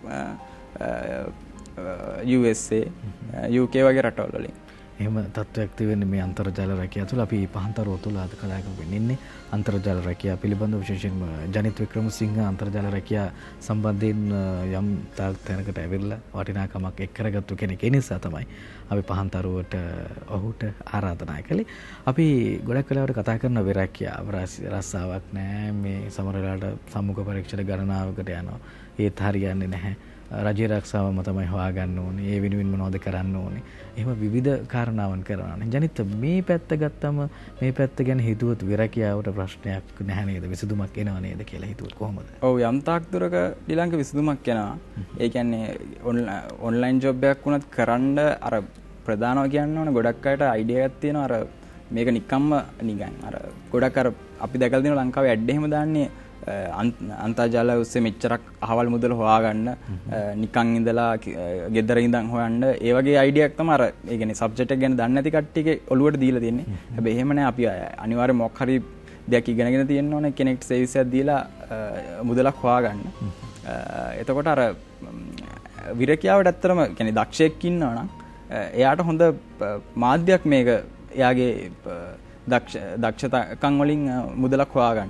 U S A, U K වගේ රටවල් වලින්. එහෙම තත්ත්වයක් තියෙන්නේ මේ අන්තර්ජාල රැකියාව තුළ. අපි පහන්තරව තුළ අද කතා කරගෙන ඉන්නේ අන්තර්ජාල රැකියාව පිළිබඳව. විශේෂයෙන්ම ජනිත් වික්‍රමසිංහ අන්තර්ජාල රැකියාව සම්බන්ධයෙන් යම් තාක් තැනකට ඇවිල්ලා වටිනාකමක් එක් කරගත්තු කෙනෙක්. ඒ නිසා තමයි අපි පහන්තරවට ඔහුට ආරාධනා කළේ. අපි ගොඩක් වෙලාවට කතා කරන විරැකියාව රස්සාවක් නෑ. මේ සමහර වෙලාවට සම්මුඛ පරීක්ෂණ ගණනාවකට යනවා. ඒත් හරියන්නේ නැහැ. රජයේ ආරක්ෂාවම තමයි හොයාගන්න ඕනේ. ඒ වෙනුවෙන් මොනවද කරන්න ඕනේ. එහෙම විවිධ කාරණාවන් කරනවා. ජනිත මේ පැත්ත ගත්තම මේ පැත්ත ගැන හිතුවොත් විරැකියාවට ප්‍රශ්නයක් නැහැ නේද? විසඳුමක් එනව නේද කියලා හිතුවොත් කොහොමද? ඔව් යම් තාක් දුරක ශ්‍රී ලංකාවේ විසඳුමක් එනවා. ඒ කියන්නේ ඔන්ලයින් ජොබ් එකක් වුණත් කරන්න අර ප්‍රධානව කියන්න ඕනේ ගොඩක් අයට අයිඩියා එකක් තියෙනවා. අර මේක නිකම්ම නිකන් අර ගොඩක් අර අපි දැකලා තියෙන ලංකාවේ ඇඩ් එහෙම දාන්නේ අන්තර්ජාලය ඔස්සේ මෙච්චරක් අහවල් මුදල හොයාගන්න නිකන් ඉඳලා ගෙදර ඉඳන් හොයන්න ඒ වගේ අයිඩියා එකක් තමයි අර ඒ කියන්නේ සබ්ජෙක්ට් එක ගැන දන්නේ නැති කට්ටියගේ ඔළුවට දීලා තියෙන්නේ. හැබැයි එහෙම නෑ අපි අනිවාර්යයෙන් මොකක් හරි දෙයක් ඉගෙනගෙන තියෙන්න ඕනේ කෙනෙක්ට සර්විස් එකක් දීලා මුදලක් හොයාගන්න. එතකොට අර විරකියාවට ඇත්තටම කියන්නේ දක්ෂයෙක් ඉන්නවා නම් එයාට හොඳ මාධ්‍යයක් මේක එයාගේ දක්ෂ දක්ෂතාකම් වලින් මුදලක් හොයාගන්න.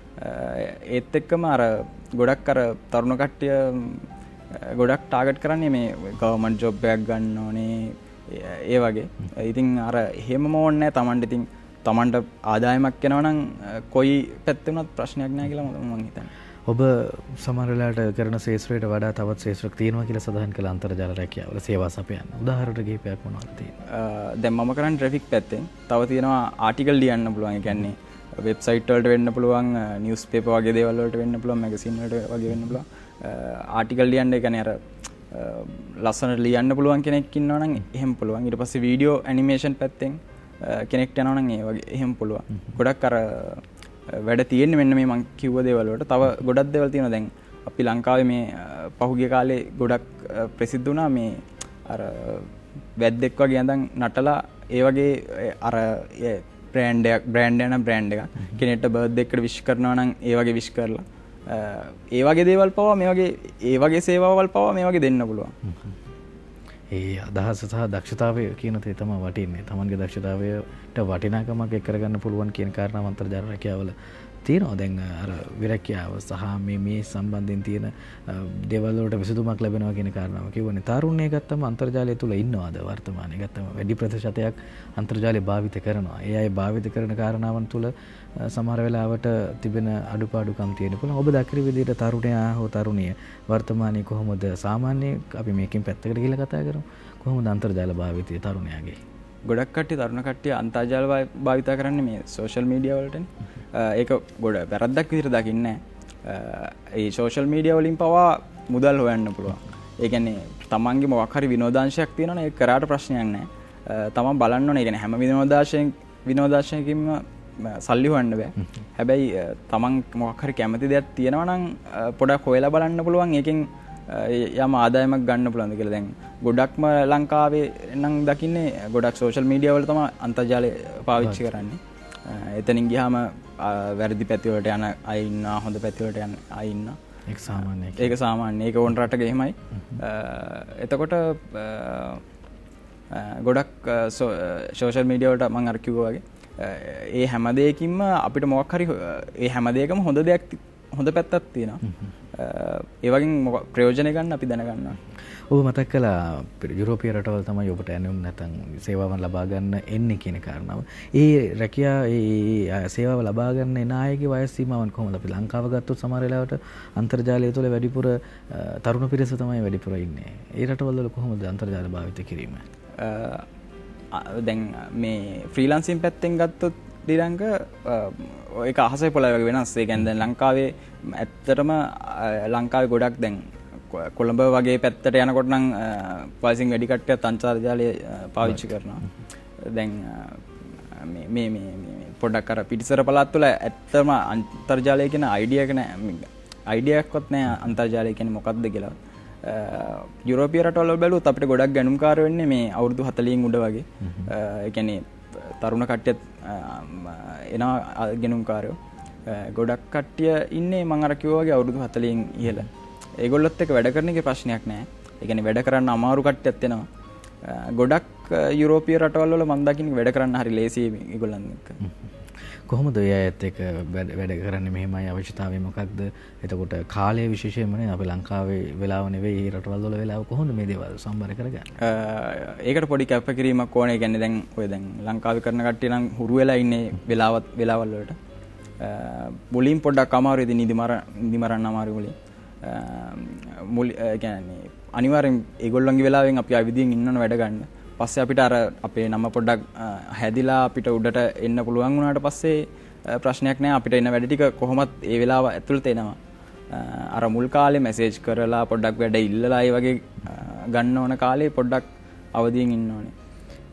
ඒත් එක්කම අර ගොඩක් අර තරුණ කට්ටිය ගොඩක් ටාගට් කරන්නේ මේ ගවර්න්මන්ට් ජොබ් එකක් ගන්න ඕනේ ඒ වගේ. ඉතින් අර එහෙමම ඕනේ නැහැ Tamanට. ඉතින් Tamanට ආදායමක් එනවා නම් කොයි පැත්තේ වුණත් ප්‍රශ්නයක් නැහැ කියලා මම හිතන්නේ. ඔබ සමහර වෙලාවට කරන ශාස්ත්‍රයට වඩා තවත් ශාස්ත්‍රයක් තියෙනවා කියලා සඳහන් කළ අන්තර්ජාල රැකියාවල සේවා සපයන්න. උදාහරණ කිහිපයක් මොනවද තියෙන්නේ? දැන් මම කරන්නේ ට්‍රැෆික් පැත්තෙන්. තව තියෙනවා ආටිකල් ලියන්න පුළුවන්. ඒ කියන්නේ වෙබ්සයිට් වලට වෙන්න පුළුවන්, නිවුස් පේපර් වගේ දේවල් වලට වෙන්න පුළුවන්, මැගසින් වලට වගේ වෙන්න පුළුවන්. ආටිකල් ලියන්න ඒ කියන්නේ අර ලස්සනට ලියන්න පුළුවන් කෙනෙක් ඉන්නවා නම් එහෙම පුළුවන්. ඊට පස්සේ වීඩියෝ ඇනිමේෂන් පැත්තෙන් කෙනෙක්ට යනවා නම් ඒ වගේ එහෙම පුළුවන්. ගොඩක් අර වැඩ තියෙන්නේ මෙන්න මේ මං කිව්ව දේවල් වලට. තව ගොඩක් දේවල් තියෙනවා. දැන් අපි ලංකාවේ මේ පහුගිය කාලේ ගොඩක් ප්‍රසිද්ධ වුණා මේ අර වැද්දෙක් වගේ ඇඳන් නටලා ඒ වගේ අර බ්‍රෑන්ඩ් එකක් බ්‍රෑන්ඩ් එක නම් බ්‍රෑන්ඩ් එකක් කෙනෙක්ට බර්ත්ඩේ එකට විශ් කරනවා නම් ඒ වගේ විශ් කරලා ඒ වගේ දේවල් පවා මේ වගේ ඒ වගේ සේවාවල් පවා මේ වගේ දෙන්න පුළුවන්. ඒ අදහස සහ දක්ෂතාවය කියන දේ තමයි වටින්නේ. Tamanගේ දක්ෂතාවයට වටිනාකමක් එක් කරගන්න පුළුවන් කියන කාරණාව අන්තර්ජාල රැකියාවල තියෙනවා. දැන් අර විරකියාව සහ මේ මේ සම්බන්ධයෙන් තියෙන දේවල් වලට විසඳුමක් ලැබෙනවා කියන කාරණාව කිව්වනේ. තාරුණ්‍යය ගත්තම අන්තර්ජාලය තුල ඉන්නවාද වර්තමානයේ ගත්තම වැඩි ප්‍රතිශතයක් අන්තර්ජාලය භාවිත කරනවා. ඒ අය භාවිත කරන කාරණාවන් තුල සමහර වෙලාවට තිබෙන අඩුපාඩුකම් තියෙන පුළුවන්. ඔබ දකින විදිහට තරුණයා හෝ තරුණිය වර්තමානයේ කොහොමද සාමාන්‍ය අපි මේකෙන් පැත්තකට ගිහලා කතා කරමු. කොහොමද අන්තර්ජාල භාවිතය තරුණයාගේ? ගොඩක් කට්ටිය තරුණ කට්ටිය අන්තර්ජාල භාවිත කරන්නේ මේ සෝෂල් මීඩියා වලටනේ. ඒක ගොඩ වැරද්දක් විදිහට දකින්නේ නැහැ. ඒ සෝෂල් මීඩියා වලින් පවා මුදල් හොයන්න පුළුවන්. ඒ කියන්නේ තමන්ගේ මොකක් හරි විනෝදාංශයක් තියෙනවනේ ඒක කරාට ප්‍රශ්නයක් නැහැ. තමන් බලන්න ඕනේ. ඒ කියන්නේ හැම විනෝදාංශයෙන් විනෝදාංශයකින්ම සල්ලි හොයන්න බෑ. හැබැයි තමන් මොකක් හරි කැමති දෙයක් තියෙනවා නම් පොඩක් හොයලා බලන්න පුළුවන්. ඒකෙන් යම් ආදායමක් ගන්න පුළුවන්ද කියලා. දැන් ගොඩක්ම ලංකාවේ නම් දකින්නේ ගොඩක් සෝෂල් මීඩියා වල තමයි අන්තර්ජාලය පාවිච්චි කරන්නේ. එතනින් ගියාම වැරදි පැති වලට යන අය ඉන්නවා, හොඳ පැති වලට යන අය ඉන්නවා. ඒක සාමාන්‍යයි. ඒක සාමාන්‍යයි. ඒක ඕන රටක එහෙමයි. එතකොට ගොඩක් සෝෂල් මීඩියා වලට මම අර කිව්වා වගේ ඒ හැම දෙයකින්ම අපිට මොකක් හරි ඒ හැම දෙයකම හොඳ දෙයක් හොඳ පැත්තක් තියෙනවා. ඒ වගේ ප්‍රයෝජන ගන්න අපි දැනගන්නවා. ඔබ මතක් කළා යුරෝපීය රටවල් තමයි ඔබට ඇනුම් නැත්නම් සේවාවන් ලබා ගන්න එන්නේ කියන කාරණාව. ඒ රැකියා ඒ සේවාව ලබා ගන්න එන අයගේ වයස් සීමාවන් කොහොමද? අපි ලංකාව ගත්තොත් සමහර වෙලාවට අන්තර්ජාලය තුළ වැඩිපුර තරුණ පිරිස තමයි වැඩිපුර ඉන්නේ. ඒ රටවල් වල කොහොමද අන්තර්ජාල භාවිත කිරීම? දැන් මේ ෆ්‍රීලාන්සින් පැත්තෙන් ගත්තොත් ශ්‍රීලංක ඒක අහසේ පොළොව වගේ වෙනස්. ඒ කියන්නේ දැන් ලංකාවේ ඇත්තටම ලංකාවේ ගොඩක් දැන් කොළඹ වගේ පැත්තට යනකොට නම් වයසින් වැඩි කට්ටියත් අන්තර්ජාලය පාවිච්චි කරනවා. දැන් මේ මේ මේ පොඩ්ඩක් අර පිටිසර පළාත් වල ඇත්තම අන්තර්ජාලය කියන අයිඩියා එක නෑ. අයිඩියා එකක්වත් නෑ අන්තර්ජාලය කියන්නේ මොකක්ද කියලා. යුරෝපීය රටවල බැලුවොත් අපිට ගොඩක් ගැනුම්කාර වෙන්නේ මේ අවුරුදු හතළිහෙන් උඩ වගේ. ඒ කියන්නේ තරුණ කට්ටියත් එනවා ගැනුම්කාරයෝ. ගොඩක් කට්ටිය ඉන්නේ මම අර කිව්වා වගේ අවුරුදු හතළිහෙන් ඉහළ. ඒගොල්ලොත් එක්ක වැඩ කරන එකේ ප්‍රශ්නයක් නැහැ. ඒ කියන්නේ වැඩ කරන්න අමාරු කට්ටියත් එනවා. ගොඩක් යුරෝපීය රටවල් වල මම දකින්නේ වැඩ කරන්න හරි ලේසියි ඒගොල්ලන් එක්ක. කොහොමද ඒ අයත් එක්ක වැඩ කරන්නේ? මෙහෙමයි අවශ්‍යතාවය මොකක්ද? එතකොට කාලය විශේෂයෙන්ම නේ අපි ලංකාවේ වෙලාව නෙවෙයි ඒ රටවල් වල වෙලාව කොහොමද මේ දේවල් සම්බර කරගන්නේ? ඒකට පොඩි කැපකිරීමක් ඕනේ. ඒ කියන්නේ දැන් ඔය දැන් ලංකාවේ කරන කට්ටිය නම් හුරු වෙලා ඉන්නේ වෙලාවත් වෙලාවල් වලට. මුලින් පොඩ්ඩක් අමාරුයි. ඉතින් නිදි මර නිදි මරන්න අමාරු මුලින්. මුල් කියන්නේ අනිවාර්යෙන් ඒගොල්ලන්ගේ වෙලාවෙන් අපි අවිදියෙන් ඉන්නවන වැඩ ගන්න. පස්සේ අපිට අර අපේ නම පොඩ්ඩක් හැදිලා අපිට උඩට එන්න පුළුවන් වුණාට පස්සේ ප්‍රශ්නයක් නැහැ. අපිට එන වැඩ ටික කොහොමත් ඒ වෙලාව ඇතුළත එනවා. අර මුල් කාලේ මැසේජ් කරලා පොඩ්ඩක් වැඩ ඉල්ලලා ඒ වගේ ගන්න ඕන කාලේ පොඩ්ඩක් අවදියෙන් ඉන්න ඕනේ.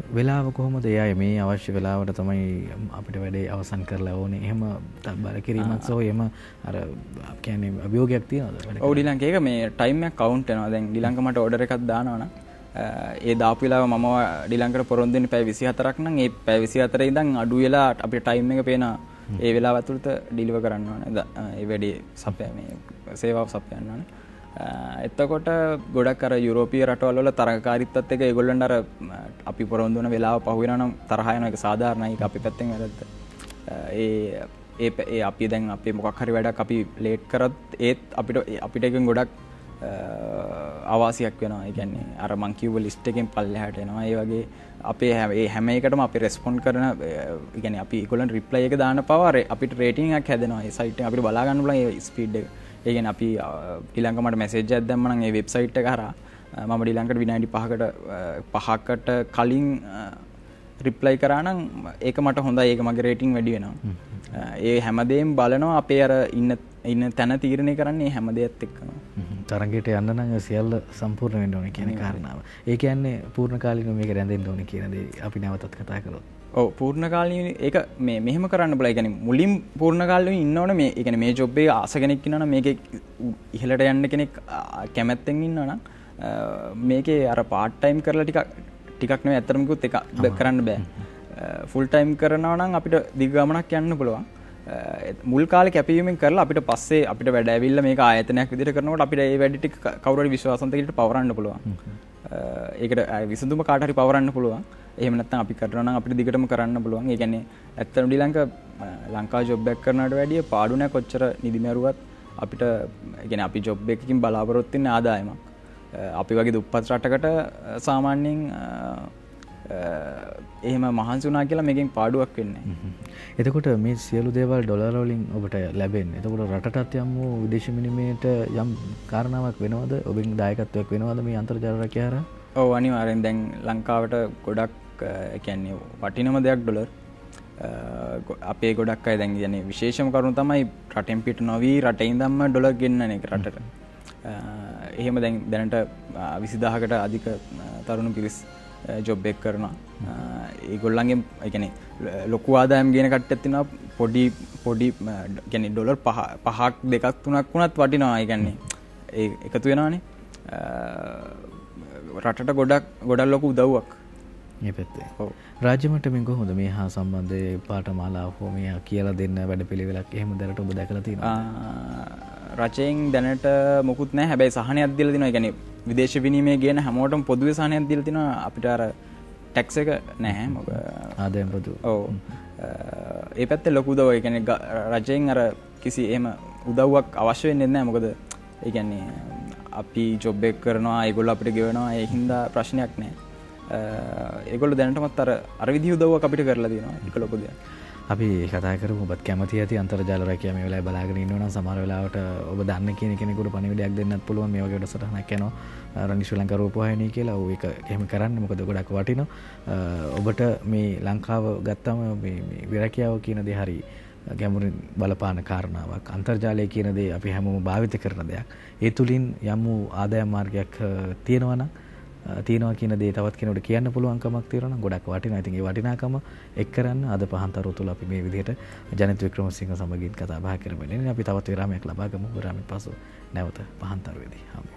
වෙලාව කොහොමද එයයි මේ අවශ්‍ය වෙලාවට තමයි අපිට වැඩේ අවසන් කරලා ඕනේ. එහෙම බල කිරීමක් සෝ එහෙම අර කියන්නේ අභියෝගයක් තියනවද? ඔව් ඩිලංක ඒක මේ ටයිම් එක කවුන්ට් වෙනවා. දැන් ඩිලංක මට ඕඩර් එකක් දානවා නම් ඒ දාපු වෙලාව මම ඩිලංකට පොරොන්දු වෙන්නේ පැය විසිහතරක් නම් ඒ පැය විසිහතරේ ඉඳන් අඩු වෙලා අපිට ටයිම් එක පේනවා. ඒ වෙලාව ඇතුළත ඩිලිවර් කරන්න ඕනේ. ඒ වැඩේ සපය මේ සේවාව සපයන්න ඕනේ. එතකොට ගොඩක් අර යුරෝපීය රටවල් වල තරගකාරීත්වයත් එක්ක ඒගොල්ලන්ට අර අපි පොරොන්දු වෙන වෙලාව පහු වෙනවා නම් තරහ යන එක සාධාරණයි. ඒක අපි පැත්තෙන් වැරද්ද. ඒ ඒ ඒ අපි දැන් අපේ මොකක් හරි වැඩක් අපි ලේට් කරත් ඒත් අපිට අපිට එකෙන් ගොඩක් අවාසියක් වෙනවා. ඒ කියන්නේ අර මං කිව්ව ලිස්ට් එකෙන් පල්ලෙහාට එනවා. ඒ වගේ අපේ ඒ හැම එකටම අපි රෙස්පොන්ඩ් කරන ඒ කියන්නේ අපි ඒගොල්ලන් රිප්ලයි එක දාන පව අපිට රේටින් එකක් හැදෙනවා. ඒ සයිට් එක අපිට බලා ගන්න පුළුවන් ඒ ස්පීඩ් එක. ඒ කියන්නේ අපි ඩිලංක මට මැසේජ් එකක් දැම්ම නම් ඒ වෙබ්සයිට් එක හරහා මම ඩිලංකට විනාඩි පහකට පහකට කලින් රිප්ලයි කරා නම් ඒක මට හොඳයි. ඒක මගේ රේටින් වැඩි වෙනවා. ඒ හැමදේම බලනවා අපේ අර ඉන්න ඉන්න තැන තීරණය කරන්නේ හැම දෙයක්ත් එක්කම. තරගයට යන්න නම් සියල්ල සම්පූර්ණ වෙන්න ඕනේ කියන කාරණාව. ඒ කියන්නේ පූර්ණ කාලීනව මේක රැඳෙන්න ඕනේ කියන දේ අපි නැවතත් කතා කරමු. ඔව් පූර්ණ කාලීන ඒක මේ මෙහෙම කරන්න බෑ. ඒ කියන්නේ මුලින් පූර්ණ කාලීන ඉන්න ඕනේ මේ. ඒ කියන්නේ මේ ජොබ් එකේ ආස කෙනෙක් ඉන්නවනම් මේකේ ඉහළට යන්න කෙනෙක් කැමැත්තෙන් ඉන්නවනම් මේකේ අර පාර්ට් ටයිම් කරලා ටිකක් ටිකක් නෙවෙයි ඇත්තටම කිව්වොත් එක කරන්න බෑ. ෆුල් ටයිම් කරනවා නම් අපිට දිග ගමනක් යන්න පුළුවන්. මුල් කාලේ කැපවීමෙන් කරලා අපිට පස්සේ අපිට වැඩ ඇවිල්ලා මේක ආයතනයක් විදිහට කරනකොට අපිට ඒ වැඩ ටික කවුරු හරි විශ්වාසන්ත කෙනෙක්ට පවරන්න පුළුවන්. ඒකට විසඳුම කාට හරි පවරන්න පුළුවන්. එහෙම නැත්නම් අපි කරනවා නම් අපිට දිගටම කරන්න පුළුවන්. ඒ කියන්නේ ඇත්තටම ශ්‍රී ලංකා ලංකා ජොබ් එකක් කරනවට වැඩිය පාඩු නැහැ කොච්චර නිදි මරුවත් අපිට ඒ කියන්නේ අපි ජොබ් එකකින් බලාපොරොත්තු වෙන ආදායමක්. අපි වගේ දුප්පත් රටකට සාමාන්‍යයෙන් එහෙම මහන්සි වුණා කියලා මේකෙන් පාඩුවක් වෙන්නේ නැහැ. එතකොට මේ සියලු දේවල් ඩොලර් වලින් ඔබට ලැබෙන්නේ. එතකොට රටටත් යම් වූ විදේශ විනිමයට යම් කාරණාවක් වෙනවද? ඔබෙන් දායකත්වයක් වෙනවද මේ අන්තර්ජාල රැකියාව හරහා? ඔව් අනිවාර්යෙන්. දැන් ලංකාවට ගොඩක් ඒ කියන්නේ වටිනම දෙයක් ඩොලර්. අපේ ගොඩක් අය දැන් කියන්නේ විශේෂම කරුණ තමයි රටෙන් පිට නොවි රටේ ඉඳන්ම ඩොලර් ගෙන්නන එක රටට. එහෙම දැන් දැනට විසිදාහකට අධික තරුණ පිරිස් ජොබ් එක කරනවා. ඒගොල්ලන්ගේ ඒ කියන්නේ ලොකු ආදායම් ගේන කට්ටියක් තියෙනවා. පොඩි පොඩි කියන්නේ ඩොලර් පහක් දෙකක් තුනක් වුණත් වටිනවා. ඒ කියන්නේ ඒ එකතු වෙනවානේ. රටට ගොඩක් ගොඩක් ලොකු උදව්වක් මේ පැත්තේ. ඔව්. රාජ්‍ය මට්ටමින් කොහොමද මේ හා සම්බන්ධ පාඨමාලාව හෝ මේ කියලා දෙන්න වැඩපිළිවෙලක් එහෙම දැනට ඔබ දැකලා තියෙනවද? රජයෙන් දැනට මොකුත් නැහැ. හැබැයි සහනයක් දීලා තිනවා. ඒ කියන්නේ විදේශ විනිමය ගේන හැමෝටම පොදුවේ සහනයක් දීලා තිනවා. අපිට අර ටැක්ස් එක නැහැ. මොකද ආදායම් පොදු. ඔව්. ඒ පැත්තේ ලොකු උදව්වක්. ඒ කියන්නේ රජයෙන් අර කිසි එහෙම උදව්වක් අවශ්‍ය වෙන්නේ නැහැ. මොකද ඒ කියන්නේ අපි ජොබ් එක කරනවා ඒගොල්ලෝ අපිට ගෙවනවා. ඒ හින්දා ප්‍රශ්නයක් නැහැ. ඒගොල්ලෝ දැනටමත් අර අර විදිහ උදව්වක් අපිට කරලා තියෙනවා. ඒක ලොකු දෙයක්. අපි කතා කරමු. ඔබත් කැමති ඇති අන්තර්ජාල රැකියාව මේ වෙලාවේ බලාගෙන ඉන්නවා නම් සමහර වෙලාවට ඔබ දන්න කියන කෙනෙකුට පණිවිඩයක් දෙන්නත් පුළුවන්. මේ වගේ වැඩසටහනක් යනවා රනි ශ්‍රී ලංකා රූපවාහිනිය කියලා. ඔව් ඒක එහෙම කරන්න. මොකද ගොඩක් වටිනවා. ඔබට මේ ලංකාව ගත්තම මේ මේ විරකියාව කියන දේ හරි ගැඹුරින් බලපාන කාරණාවක්. අන්තර්ජාලය කියන දේ අපි හැමෝම භාවිත කරන දෙයක්. ඒ තුලින් යම් වූ ආදායම් මාර්ගයක් තියෙනවා නම් තියෙනවා කියන දේ තවත් කෙනෙකුට කියන්න පුළුවන් කමක් තියෙනවා නම් ගොඩක් වටිනවා. ඉතින් ඒ වටිනාකම එක් කරන්න අද පහන්තරුව තුළ අපි මේ විදිහට ජනිත් වික්‍රමසිංහ සමගින් කතා බහ කරමින් ඉන්නේ. අපි තවත් විරාමයක් ලබා ගමු. විරාමයෙන් පසු නැවත පහන්තරුවේදී හමු.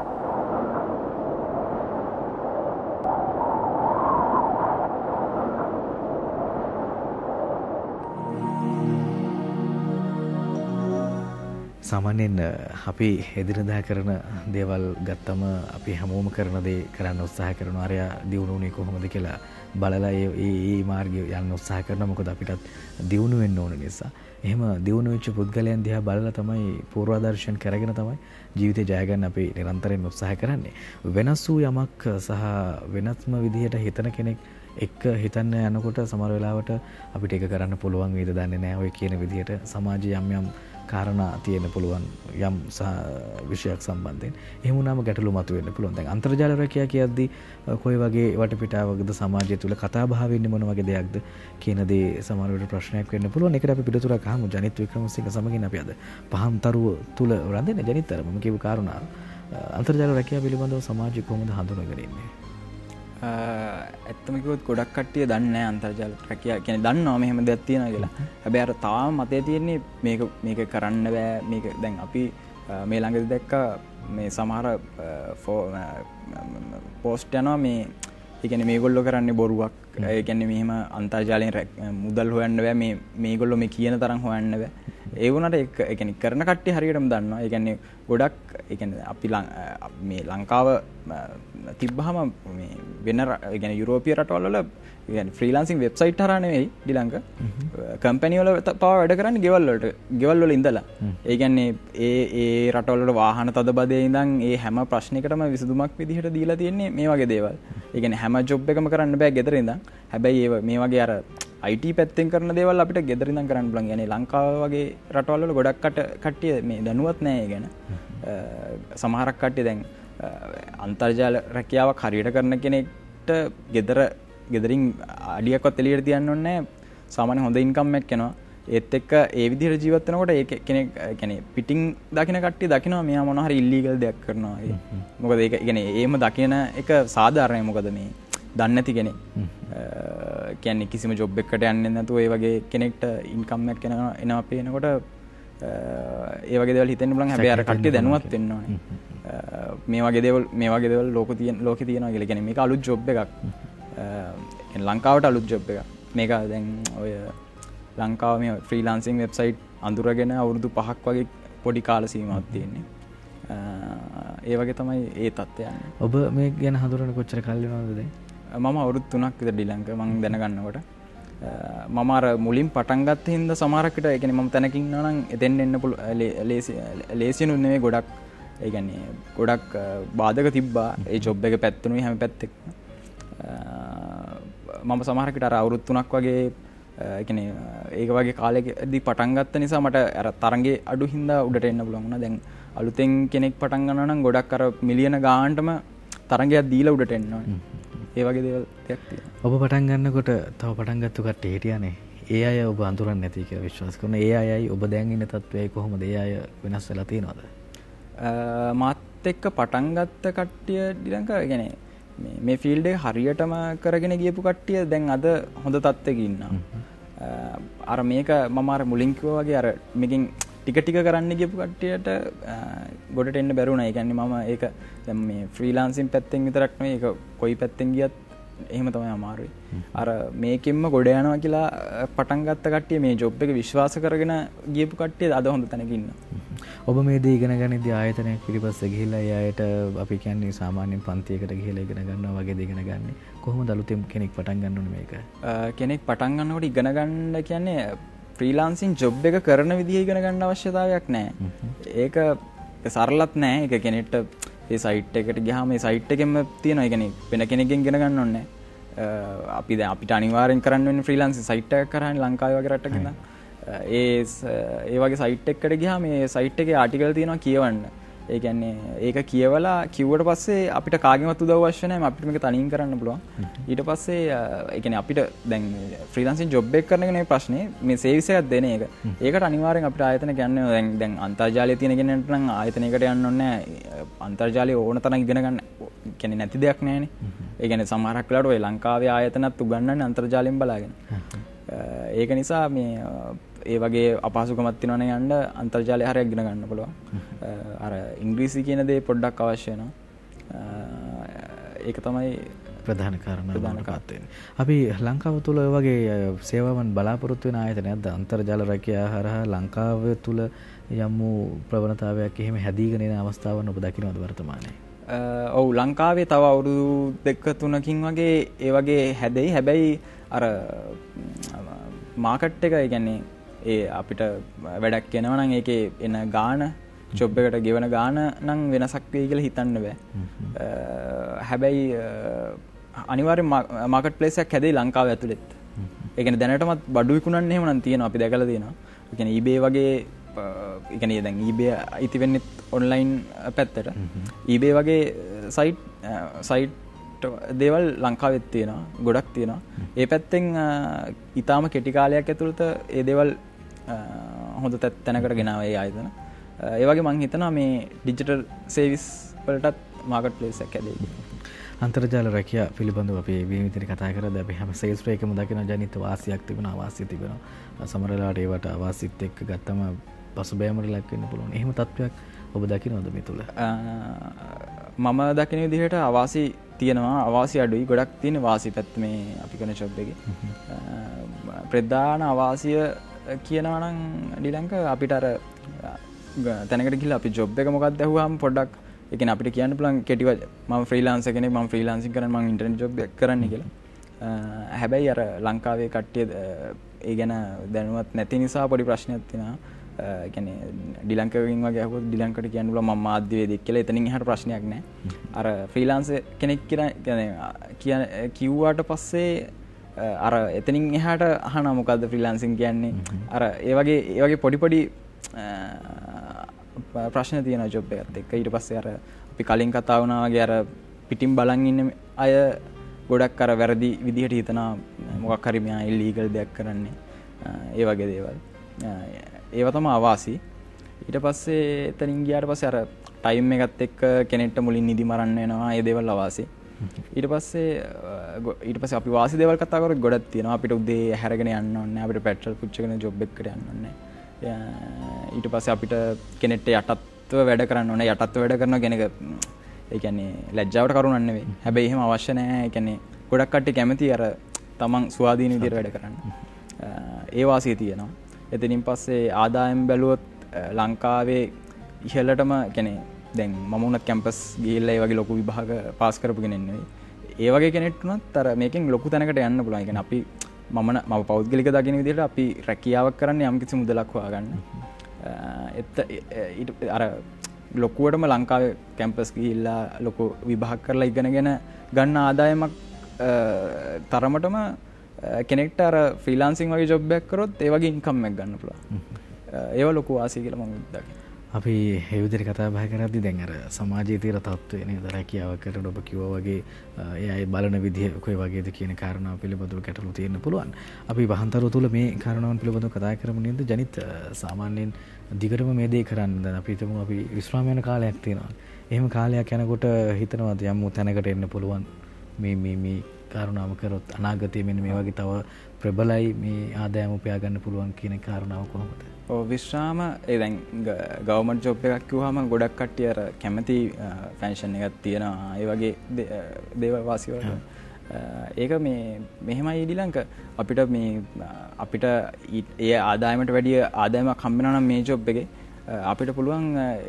සාමාන්‍යයෙන් අපි එදිනදා කරන දේවල් ගත්තම අපි හැමෝම කරන දේ කරන්න උත්සාහ කරනවා. අරයා දියුණුුනේ කොහොමද කියලා බලලා ඒ ඒ මාර්ගය යන්න උත්සාහ කරනවා. මොකද අපිටත් දියුණු වෙන්න ඕන නිසා. එහෙම දියුණු වෙච්ච පුද්ගලයන් දිහා බලලා තමයි පූර්වාදර්ශන කරගෙන තමයි ජීවිතේ ජය ගන්න අපි නිරන්තරයෙන් උත්සාහ කරන්නේ. වෙනස් වූ යමක් සහ වෙනස්ම විදිහට හිතන කෙනෙක් එක්ක හිතන්න යනකොට සමහර වෙලාවට අපිට ඒක කරන්න පුළුවන් වේද දන්නේ නැහැ. ඔය කියන විදිහට සමාජයේ යම් යම් කාරණා තියෙන්න පුළුවන් යම් විෂයක් සම්බන්ධයෙන්. එහෙම වුණාම ගැටලු මතුවෙන්න පුළුවන්. දැන් අන්තර්ජාල රැකියාව කියද්දී කොයි වගේ වටපිටාවකද සමාජය තුල කතා බහ වෙන්නේ මොන වගේ දෙයක්ද කියන දේ සමහර වෙලාවට ප්‍රශ්නයක් වෙන්න පුළුවන්. ඒකට අපි පිළිතුරක් අහමු ජනිත් වික්‍රමසිංහ සමගින් අපි අද පහන්තරුව තුල රැඳෙන ජනිත් අර මම කියපු කාරණා අන්තර්ජාල රැකියාව පිළිබඳව සමාජය කොහොමද හඳුනාගෙන ඉන්නේ? ඇත්තම කිව්වොත් ගොඩක් කට්ටිය දන්නේ නැහැ අන්තර්ජාල රැකියාව කියන්නේ දන්නවා මෙහෙම දෙයක් තියෙනවා කියලා. හැබැයි අර තාම මතේ තියෙන්නේ මේක මේක කරන්න බෑ මේක දැන් අපි මේ ළඟදී දැක්කා මේ සමහර පෝස්ට් යනවා මේ ඒ කියන්නේ මේගොල්ලෝ කරන්නේ බොරුවක්. ඒ කියන්නේ මෙහෙම අන්තර්ජාලයෙන් මුදල් හොයන්න බෑ මේ මේගොල්ලෝ මේ කියන තරම් හොයන්න බෑ. ඒ වුණාට ඒක ඒ කියන්නේ කරන කට්ටිය හරියටම දන්නවා. ඒ කියන්නේ ගොඩක් ඒ කියන්නේ අපි මේ ලංකාව තිබ්බහම මේ වෙන ඒ කියන්නේ යුරෝපීය රටවල් වල ඒ කියන්නේ ෆ්‍රීලාන්සින් වෙබ්සයිට් හරහා නෙවෙයි ශ්‍රී ලංක කම්පැනි වල පව වැඩ කරන්නේ ගෙවල් වලට ගෙවල් වල ඉඳලා. ඒ කියන්නේ ඒ ඒ රටවල් වල වාහන තදබදේ ඉඳන් ඒ හැම ප්‍රශ්නයකටම විසඳුමක් විදිහට දීලා තියෙන්නේ මේ වගේ දේවල්. ඒ කියන්නේ හැම ජොබ් එකම කරන්න බෑ ගෙදර ඉඳන්. හැබැයි ඒ මේ වගේ අර I T පැත්තෙන් කරන දේවල් අපිට ගෙදර ඉඳන් කරන්න පුළුවන්. يعني ලංකාව වගේ රටවල් වල ගොඩක් කට්ටිය මේ දැනුවත් නැහැ ඒ ගැන. සමහරක් කට්ටිය දැන් අන්තර්ජාල රැකියාවක් හරියට කරන කෙනෙක්ට ගෙදර ගෙදරින් අඩියක්වත් එළියට තියන්න ඕනේ නැහැ. සාමාන්‍ය හොඳ ඉන්කම් එකක් එනවා. ඒත් එක්ක ඒ විදිහට ජීවත් වෙනකොට ඒ කෙනෙක් يعني පිටින් දකින්න කට්ටිය දකිනවා මෙයා මොනවා හරි ඉල්ලීගල් දෙයක් කරනවා වගේ. මොකද ඒක يعني එහෙම දකින එක සාධාරණයි. මොකද මේ දන්නේ නැති කෙනෙක් කියන්නේ කිසිම ජොබ් එකකට යන්නේ නැතුව ඒ වගේ කෙනෙක්ට ඉන්කම් එකක් එනවා එනවා පේනකොට ඒ වගේ දේවල් හිතෙන්න පුළුවන්. හැබැයි අර කට්ටිය දැනුවත් වෙන්න ඕනේ. මේ වගේ දේවල් මේ වගේ දේවල් ලෝක තියෙන ලෝකේ තියෙනවා කියලා. කියන්නේ මේක අලුත් ජොබ් එකක්. කියන්නේ ලංකාවට අලුත් ජොබ් එකක්. මේක දැන් ඔය ලංකාව මේ ෆ්‍රීලාන්සින් වෙබ්සයිට් අඳුරගෙන අවුරුදු පහක් වගේ පොඩි කාල සීමාවක් තියෙන්නේ. ඒ වගේ තමයි ඒ තත්ත්වය යන්නේ. ඔබ මේ ගැන හඳුනන කොච්චර කල් වෙනවද දැන්? මම අවුරුදු තුනක් විතර ශ්‍රී ලංකාවේ මම දැනගන්නකොට මම අර මුලින් පටන් ගත්ත හින්දා සමහරකට ඒ කියන්නේ මම තැනකින් ඉන්නවා නම් එතෙන් එන්න ලේසි ලේසිනුත් නෙමෙයි ගොඩක් ඒ කියන්නේ ගොඩක් බාධක තිබ්බා ඒ ජොබ් එක පැත්තෙනුයි හැම පැත්තෙක මම සමහරකට අර අවුරුදු තුනක් වගේ ඒ කියන්නේ ඒක වගේ කාලෙකදී පටන් ගත්ත නිසා මට අර තරංගේ අඩු හින්දා උඩට එන්න පුළුවන් වුණා. දැන් අලුතෙන් කෙනෙක් පටන් ගන්නවා නම් ගොඩක් අර මිලියන ගානටම තරංගයක් දීලා උඩට එන්න ඕනේ. ඒ වගේ දේවල් ටිකක් තියෙනවා. ඔබ පටන් ගන්නකොට තව පටන් ගත්ත කට්ටිය හිටියානේ. ඒ අය ඔබ අඳුරන්නේ නැති කියලා විශ්වාස කරනවා. ඒ අයයි ඔබ දැන් ඉන්න තත්ත්වයයි කොහොමද? ඒ අය වෙනස් වෙලා තියෙනවද? මාත් එක්ක පටන් ගත්ත කට්ටිය ඩිලංක يعني මේ මේ ෆීල්ඩ් එක හරියටම කරගෙන ගියපු කට්ටිය දැන් අද හොඳ තත්ත්වෙක ඉන්නවා. අර මේක මම අර මුලින් කිව්වා වගේ අර මේකෙන් ටික ටික කරන්න ගියපු කට්ටියට ගොඩට එන්න බැරුණා. ඒ කියන්නේ මම ඒක දැන් මේ ෆ්‍රීලාන්සින් පැත්තෙන් විතරක් නෙවෙයි ඒක කොයි පැත්තෙන් ගියත් එහෙම තමයි අමාරුයි. අර මේකෙන්ම ගොඩ යනවා කියලා පටන් ගත්ත කට්ටිය මේ ජොබ් එක විශ්වාස කරගෙන ගියපු කට්ටිය අද හොඳ තැනක ඉන්නවා. ඔබ මේ දේ ඉගෙන ගන්නදී ආයතනයක් පිටිපස්සේ ගිහිල්ලා ඒ අයට අපි කියන්නේ සාමාන්‍යයෙන් පන්තියකට ගිහිල්ලා ඉගෙන ගන්නවා වගේ දේ ඉගෙන ගන්න. කොහොමද අලුතෙන් කෙනෙක් පටන් ගන්න ඕනේ මේක? කෙනෙක් පටන් ගන්නකොට ඉගෙන ගන්න කියන්නේ ෆ්‍රීලාන්සින් ජොබ් එක කරන විදිහ ඉගෙන ගන්න අවශ්‍යතාවයක් නැහැ. ඒක සරලත් නැහැ. ඒක කෙනෙක්ට ඒ සයිට් එකට ගියාම ඒ සයිට් එකෙම තියෙනවා. ඒ කියන්නේ වෙන කෙනෙක්ගෙන් ඉගෙන ගන්න ඕනේ නැහැ. අපි දැන් අපිට අනිවාර්යෙන් කරන්න වෙන්නේ ෆ්‍රීලාන්සින් සයිට් එකක් කරානේ ලංකාවේ වගේ රටක ඉඳන්. ඒ ඒ වගේ සයිට් එකකට ගියාම මේ සයිට් එකේ ආටිකල් තියෙනවා කියවන්න. ඒ කියන්නේ ඒක කියවලා කිව්වට පස්සේ අපිට කාගෙන්වත් උදව් අවශ්‍ය නැහැ. අපිට මේක තනියෙන් කරන්න පුළුවන්. ඊට පස්සේ ඒ කියන්නේ අපිට දැන් ෆ්‍රීලාන්සින් ජොබ් එක කරන එක නෙවෙයි ප්‍රශ්නේ. මේ සර්විස් එකක් දෙන එක. ඒකට අනිවාර්යෙන් අපිට ආයතනයක යන්න ඕනේ. දැන් දැන් අන්තර්ජාලයේ තියෙන කෙනෙක්ට නම් ආයතනයකට යන්න ඕනේ නැහැ. අන්තර්ජාලයේ ඕන තරම් ඉගෙන ගන්න කියන්නේ නැති දෙයක් නැහැනේ. ඒ කියන්නේ සමහරක් වෙලාවට ඔය ලංකාවේ ආයතනත් උගන්වන්නේ අන්තර්ජාලයෙන් බලාගෙන. ඒක නිසා මේ ඒ වගේ අපහසුකමක් තියෙනවනේ යන්න අන්තර්ජාලය හරියට ඉගෙන ගන්න පුළුවන්. අර ඉංග්‍රීසි කියන දේ පොඩ්ඩක් අවශ්‍ය වෙනවා. ඒක තමයි ප්‍රධාන කාරණා ප්‍රධාන කාර්යය. අපි ලංකාව තුල ඔය වගේ සේවාවන් බලාපොරොත්තු වෙන ආයතනයක්ද අන්තර්ජාල රැකියාව හරහා ලංකාව තුල යම් ප්‍රවණතාවයක් එහෙම හැදීගෙන එන අවස්ථාවන් ඔබ දකින්නවද වර්තමානයේ? ඔව් ලංකාවේ තව අවුරුදු දෙක තුනකින් වගේ ඒ වගේ හැදෙයි. හැබැයි අර මාකට් එක ඒ කියන්නේ ඒ අපිට වැඩක් වෙනවා නම් ඒකේ එන ගාන ජොබ් එකට ගෙවන ගාන නම් වෙනසක් වෙයි කියලා හිතන්න බෑ. හැබැයි අනිවාර්යෙන් මාකට් ප්ලේස් එකක් හැදෙයි ලංකාව ඇතුළෙත්. ඒ කියන්නේ දැනටමත් බඩු විකුණන්න එහෙම නම් තියෙනවා අපි දැකලා තියෙනවා. ඒ කියන්නේ eBay වගේ ඒ කියන්නේ දැන් eBay ඉති වෙන්නේ ඔන්ලයින් පැත්තට. eBay වගේ සයිට් සයිට් දේවල් ලංකාවෙත් තියෙනවා. ගොඩක් තියෙනවා. ඒ පැත්තෙන් ඊටාම කෙටි කාලයක් ඇතුළත ඒ දේවල් හොඳ තැනකට ගෙනාවා ඒ ආයතන. ඒ වගේ මම හිතනවා මේ ඩිජිටල් සර්විස් වලටත් මාකට් ප්ලේස් එකක් හැදෙයි. අන්තර්ජාල රැකියාව පිළිබඳව අපි මේ විදිහට කතා කරද්දී අපි හැම ශේෂ්ත්‍ර එකම දකින ජනිත වාසියක් තිබෙනවා අවාසිය තිබෙනවා සමහර වෙලාවට ඒවට අවාසියත් එක්ක ගත්තම පසුබෑමට ලක් වෙන්න පුළුවන්. එහෙම තත්වයක් ඔබ දකිනවද මේ තුල? මම දකින විදිහට අවාසි තියෙනවා අවාසි අඩුයි ගොඩක් තියෙන වාසි පැත්ත මේ අපි කරන ජොබ් එකේ. ප්‍රධාන අවාසිය කියනවා නම් ඩිලංක අපිට අර තැනකට ගිහලා අපි ජොබ් එක මොකක්ද ඇහුවාම පොඩ්ඩක් ඒ කියන්නේ අපිට කියන්න පුළුවන් කෙටිව මම ෆ්‍රීලාන්සර් කෙනෙක් මම ෆ්‍රීලාන්සින් කරන්නේ මම ඉන්ටර්නෙට් ජොබ් එකක් කරන්නේ කියලා. හැබැයි අර ලංකාවේ කට්ටිය ඒ ගැන දැනුවත් නැති නිසා පොඩි ප්‍රශ්නයක් තියෙනවා. ඒ කියන්නේ ඩිලංකකින් වගේ අහුවොත් ඩිලංකට කියන්න පුළුවන් මම මාධ්‍යවේදියෙක් කියලා. එතනින් එහාට ප්‍රශ්නයක් නැහැ. අර ෆ්‍රීලාන්සර් කෙනෙක් කියන කිව්වට පස්සේ අර එතනින් එහාට අහනවා මොකද්ද ෆ්‍රීලාන්සින් කියන්නේ? අර ඒ වගේ ඒ වගේ පොඩි පොඩි ප්‍රශ්න තියෙනවා ජොබ් එකත් එක්ක. ඊට පස්සේ අර අපි කලින් කතා වුණා වගේ අර පිටින් බලන් ඉන්න අය ගොඩක් අර වැරදි විදිහට හිතනවා මොකක් හරි මෙයා ඉල්ලීගල් දෙයක් කරන්නේ. ඒ වගේ දේවල්. ඒව තමයි අවාසි. ඊට පස්සේ එතනින් ගියාට පස්සේ අර ටයිම් එකත් එක්ක කෙනෙක්ට මුලින් නිදි මරන්න වෙනවා. ඒ දේවල් අවාසි. ඊට පස්සේ ඊට පස්සේ අපි වාසි දේවල් කතා කරොත් ගොඩක් තියෙනවා. අපිට උදේ හැරගෙන යන්න ඕනේ. අපිට පෙට්‍රල් පුච්චගෙන ජොබ් එකකට යන්න ඕනේ. ඊට පස්සේ අපිට කෙනෙක්ට යටත්ව වැඩ කරන්න ඕනේ. යටත්ව වැඩ කරන කෙනෙක් ඒ කියන්නේ ලැජ්ජාවට කරුණක් නෙවෙයි. හැබැයි එහෙම අවශ්‍ය නැහැ. ඒ කියන්නේ ගොඩක් කට්ටිය කැමති අර තමන් ස්වාධීන විදිහට වැඩ කරන්න. ඒ වාසිය තියෙනවා. එතනින් පස්සේ ආදායම් බැලුවොත් ලංකාවේ ඉහළටම කියන්නේ දැන් මම උනත් කැම්පස් ගිහිල්ලා ඒ වගේ ලොකු විභාග පාස් කරපු කෙනෙක් නෙවෙයි. ඒ වගේ කෙනෙක්ට උනත් අර මේකෙන් ලොකු තැනකට යන්න පුළුවන්. ඒ කියන්නේ අපි මම මම පෞද්ගලික දකින විදිහට අපි රැකියාවක් කරන්නේ යම්කිසි මුදලක් හොයාගන්න. එත් අර ලොකුවටම ලංකාවේ කැම්පස් ගිහිල්ලා ලොකු විභාග කරලා ඉගෙනගෙන ගන්න ආදායමක් තරමටම කෙනෙක්ට අර ෆ්‍රීලාන්සින් වගේ ජොබ් එකක් කරොත් ඒ වගේ ඉන්කම් එකක් ගන්න පුළුවන්. ඒව ලොකු වාසිය කියලා මම දකිනවා. අපි ඒ විදිහට කතා බහ කරද්දී දැන් අර සමාජයේ තියෙන තත්ත්වය නේද රැකියාවක් කරන ඔබ කිව්වා වගේ ඒ අය බලන විදිහ කොයි වගේද කියන කාරණාව පිළිබඳව ගැටලු තියෙන්න පුළුවන්. අපි වහන්තරෝ තුල මේ කාරණාවන් පිළිබඳව කතා කරමු නේද ජනිත් සාමාන්‍යයෙන් දිගටම මේ දේ කරන්න දැන් අපි හිතමු අපි විශ්‍රාම යන කාලයක් තියෙනවා. එහෙම කාලයක් යනකොට හිතනවාද යම් තැනකට එන්න පුළුවන් මේ මේ මේ කාරණාව කරොත් අනාගතයේ මෙන්න මේ වගේ තව ප්‍රබලයි මේ ආදායම උපයා ගන්න පුළුවන් කියන කාරණාව කොහොමද? ඔව් විශ්‍රාම ඒ දැන් ගවර්න්මන්ට් ජොබ් එකක් කිව්වම ගොඩක් කට්ටිය අර කැමති ෆැන්ෂන් එකක් තියෙනවා. ඒ වගේ දේවල් වාසි වල ඒක මේ මෙහෙමයි ඊළඟ අපිට මේ අපිට ඒ ආදායමට වැඩිය ආදායමක් හම්බ වෙනවා නම් මේ ජොබ් එකේ අපිට පුළුවන්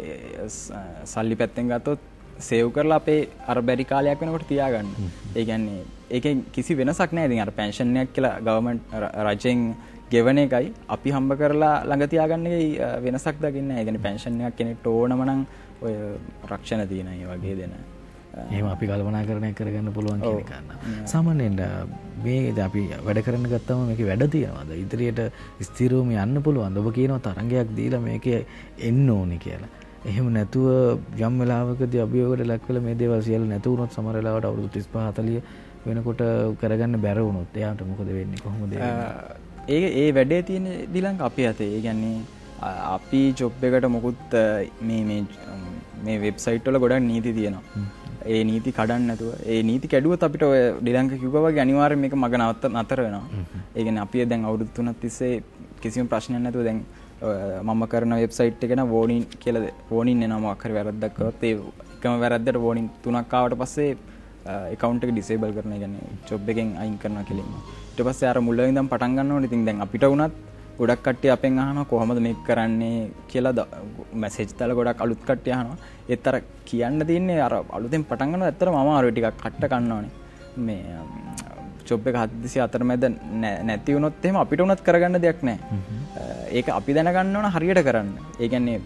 සල්ලි පැත්තෙන් ගත්තොත් සේව් කරලා අපේ අර බැරි කාලයක් වෙනකොට තියාගන්න. ඒ කියන්නේ ඒකෙන් කිසි වෙනසක් නැහැ. ඉතින් අර පෙන්ෂන් එකක් කියලා ගවර්න්මන්ට් රජෙන් ගෙවන එකයි අපි හම්බ කරලා ළඟ තියාගන්න එකයි වෙනසක් දකින්නේ නැහැ. ඒ කියන්නේ පෙන්ෂන් එකක් කෙනෙක්ට ඕනම නම් ඔය රක්ෂණ තියෙන ඒ වගේ දෙන. එහෙම අපි කල්පනාකරණය කරගන්න පුළුවන් කියන කාරණා. සාමාන්‍යයෙන් මේ අපි වැඩ කරන්න ගත්තම මේකේ වැඩ තියනවාද? ඉදිරියට ස්ථිරවම යන්න පුළුවන්ද? ඔබ කියනවා තරංගයක් දීලා මේකේ එන්න ඕනේ කියලා. එහෙම නැතුව යම් වෙලාවකදී අභියෝගයට ලක් වෙලා මේ දේවල් සියල්ල නැතු වුණොත් සමහර වෙලාවට අවුරුදු තිස් පහ හතලිය වෙනකොට කරගන්න බැර වුණොත් එයාට මොකද වෙන්නේ? කොහොමද ඒ ඒ වැඩේ තියෙන දිලංක අපි අතේ. ඒ කියන්නේ අපි ජොබ් එකට මොකුත් මේ මේ මේ වෙබ්සයිට් වල ගොඩක් නීති තියෙනවා. ඒ නීති කඩන්න නැතුව ඒ නීති කැඩුවොත් අපිට ඔය ඩිලංක කිව්වා වගේ අනිවාර්යයෙන් මේක මග නවත්ත නතර වෙනවා. ඒ කියන්නේ අපි දැන් අවුරුදු තුනක් තිස්සේ කිසිම ප්‍රශ්නයක් නැතුව දැන් මම කරන වෙබ්සයිට් එක න වෝනින් කියලා වෝනින් එනවා මොකක් හරි වැරද්දක් කරොත් ඒ එකම වැරද්දට වෝනින් තුනක් ආවට පස්සේ account එක disable කරනවා. ඒ කියන්නේ job එකෙන් අයින් කරනවා කියලා. ඊට පස්සේ අර මුලින් ඉඳන් පටන් ගන්න ඕනේ. ඉතින් දැන් අපිට වුණත් ගොඩක් කට්ටිය අපෙන් අහනවා කොහොමද මේක කරන්නේ කියලා මැසේජ් දාලා ගොඩක් අලුත් කට්ටිය අහනවා. ඒත් අර කියන්න තියෙන්නේ අර අලුතෙන් පටන් ගන්නවා ඇත්තටම අමාරුයි ටිකක් කට්ට ගන්න ඕනේ. මේ ජොබ් එක හදිසි අතරමැද නැති වුණොත් එහෙම අපිට උනත් කරගන්න දෙයක් නැහැ. ඒක අපි දැනගන්න ඕන හරියට කරන්න. ඒ කියන්නේ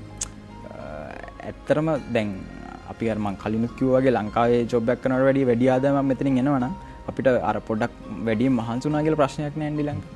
ඇත්තටම දැන් අපි අර මං කලිනුත් කිව්වා වගේ ලංකාවේ ජොබ් එකක් කරනවට වැඩිය වැඩි ආදායමක් මෙතනින් එනවනම් අපිට අර පොඩ්ඩක් වැඩියෙන් මහන්සි වුණා කියලා ප්‍රශ්නයක් නැහැ නේ ළඟ.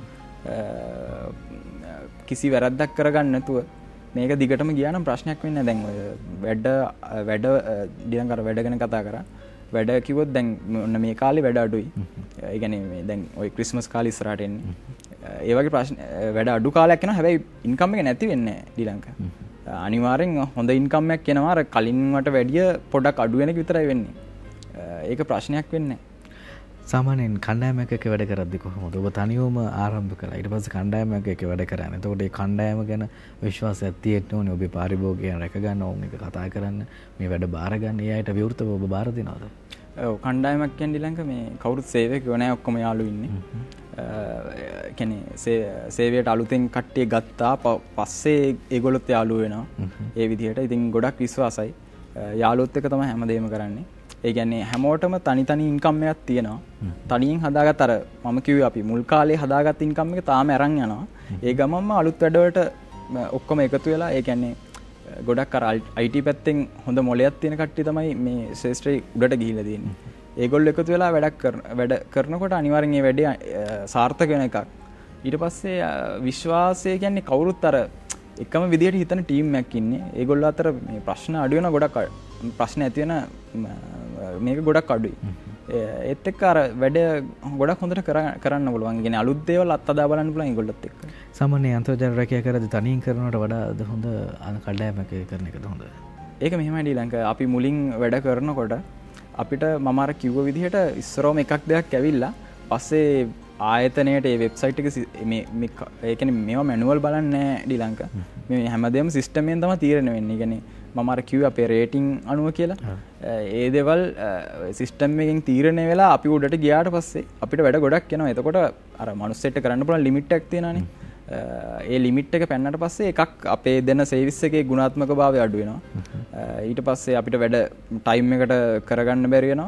කිසි වැරද්දක් කරගන්න නැතුව මේක දිගටම ගියා නම් ප්‍රශ්නයක් වෙන්නේ නැහැ. දැන් ඔය වැඩ වැඩ ඩිලං කර වැඩ ගැන කතා කරා. වැඩ කිව්වොත් දැන් ඔන්න මේ කාලේ වැඩ අඩුයි. ඒ කියන්නේ මේ දැන් ওই ක්‍රිස්මස් කාලේ ඉස්සරහට එන්නේ. ඒ වගේ ප්‍රශ්න වැඩ අඩු කාලයක් යනවා. හැබැයි ඉන්කම් එක නැති වෙන්නේ නැහැ ඩිලං කර. අනිවාර්යෙන් හොඳ ඉන්කම් එකක් එනවා. අර කලින් වට වැඩිය පොඩක් අඩු වෙන එක විතරයි වෙන්නේ. ඒක ප්‍රශ්නයක් වෙන්නේ සාමාන්‍යයෙන් කණ්ඩායමක් එක්ක වැඩ කරද්දී කොහොමද ඔබ තනියම ආරම්භ කළා ඊට පස්සේ කණ්ඩායමක් එක්ක වැඩ කරන්නේ එතකොට ඒ කණ්ඩායම ගැන විශ්වාසයක් තියෙන්න ඕනේ ඔබේ පාරිභෝගිකයන් රැක ගන්න ඕනේ එක කතා කරන්න මේ වැඩ බාර ගන්න ඒ අයට විවෘතව ඔබ බාර දෙනවද ඔව් කණ්ඩායමක් කියන්නේ ඊළඟ මේ කවුරුත් සේවකයෝ නැහැ ඔක්කොම යාළු ඉන්නේ කියන්නේ සේවයට අලුතෙන් කට්ටිය ගත්තා පස්සේ ඒගොල්ලොත් යාළු වෙනවා ඒ විදිහට ඉතින් ගොඩක් විශ්වාසයි යාළුවොත් එක තමයි හැමදේම කරන්නේ ඒ කියන්නේ හැමෝටම තනි තනි ඉන්කම් එකක් තියෙනවා. තනියෙන් හදාගත්ත අර මම කිව්වේ අපි මුල් කාලේ හදාගත්ත ඉන්කම් එක තාම අරන් යනවා. ඒ ගමන්ම අලුත් වැඩවලට ඔක්කොම එකතු වෙලා ඒ කියන්නේ ගොඩක් අර I T පැත්තෙන් හොඳ මොලයක් තියෙන කට්ටිය තමයි මේ ශාස්ත්‍රයේ උඩට ගිහිල්ලා තියෙන්නේ. ඒගොල්ලෝ එකතු වෙලා වැඩක් කරන වැඩ කරනකොට අනිවාර්යෙන් මේ වැඩේ සාර්ථක වෙන එකක්. ඊට පස්සේ විශ්වාසය කියන්නේ කවුරුත් අර එකම විදියට හිතන ටීම් එකක් ඉන්නේ. ඒගොල්ලෝ අතර මේ ප්‍රශ්න අඩු වෙන ගොඩක් ප්‍රශ්න ඇති වෙන මේක ගොඩක් අඩුයි. ඒත් එක්ක අර වැඩ ගොඩක් හොඳට කරන්න පුළුවන්. කියන්නේ අලුත් දේවල් අත්දැක බලන්න පුළුවන් ඒගොල්ලොත් එක්ක. සාමාන්‍ය අන්තර්ජාල රැකියාව කරද්දී තනියෙන් කරනවට වඩා හොඳ කණ්ඩායමක කරන එකද හොඳ? ඒක මෙහෙමයි ඩීලංක. අපි මුලින් වැඩ කරනකොට අපිට මම අර කිව්ව විදිහට ඉස්සරෝම එකක් දෙයක් ඇවිල්ලා පස්සේ ආයතනයට ඒ වෙබ්සයිට් එක මේ මේ ඒ කියන්නේ මේවා මැනුවල් බලන්නේ නැහැ ඩීලංක. මේ හැමදේම සිස්ටම් එකෙන් තමයි තීරණය වෙන්නේ. කියන්නේ මම අර කිව්වේ අපේ රේටින් අනුව කියලා. ඒ දේවල් සිස්ටම් එකෙන් තීරණය වෙලා අපි උඩට ගියාට පස්සේ අපිට වැඩ ගොඩක් යනවා. එතකොට අර මනුස්සෙට කරන්න පුළුවන් ලිමිට් එකක් තියෙනවානේ. ඒ ලිමිට් එක පෙන්නට පස්සේ එකක් අපේ දෙන සර්විස් එකේ ගුණාත්මක භාවය අඩු වෙනවා. ඊට පස්සේ අපිට වැඩ ටයිම් එකට කරගන්න බැරි වෙනවා.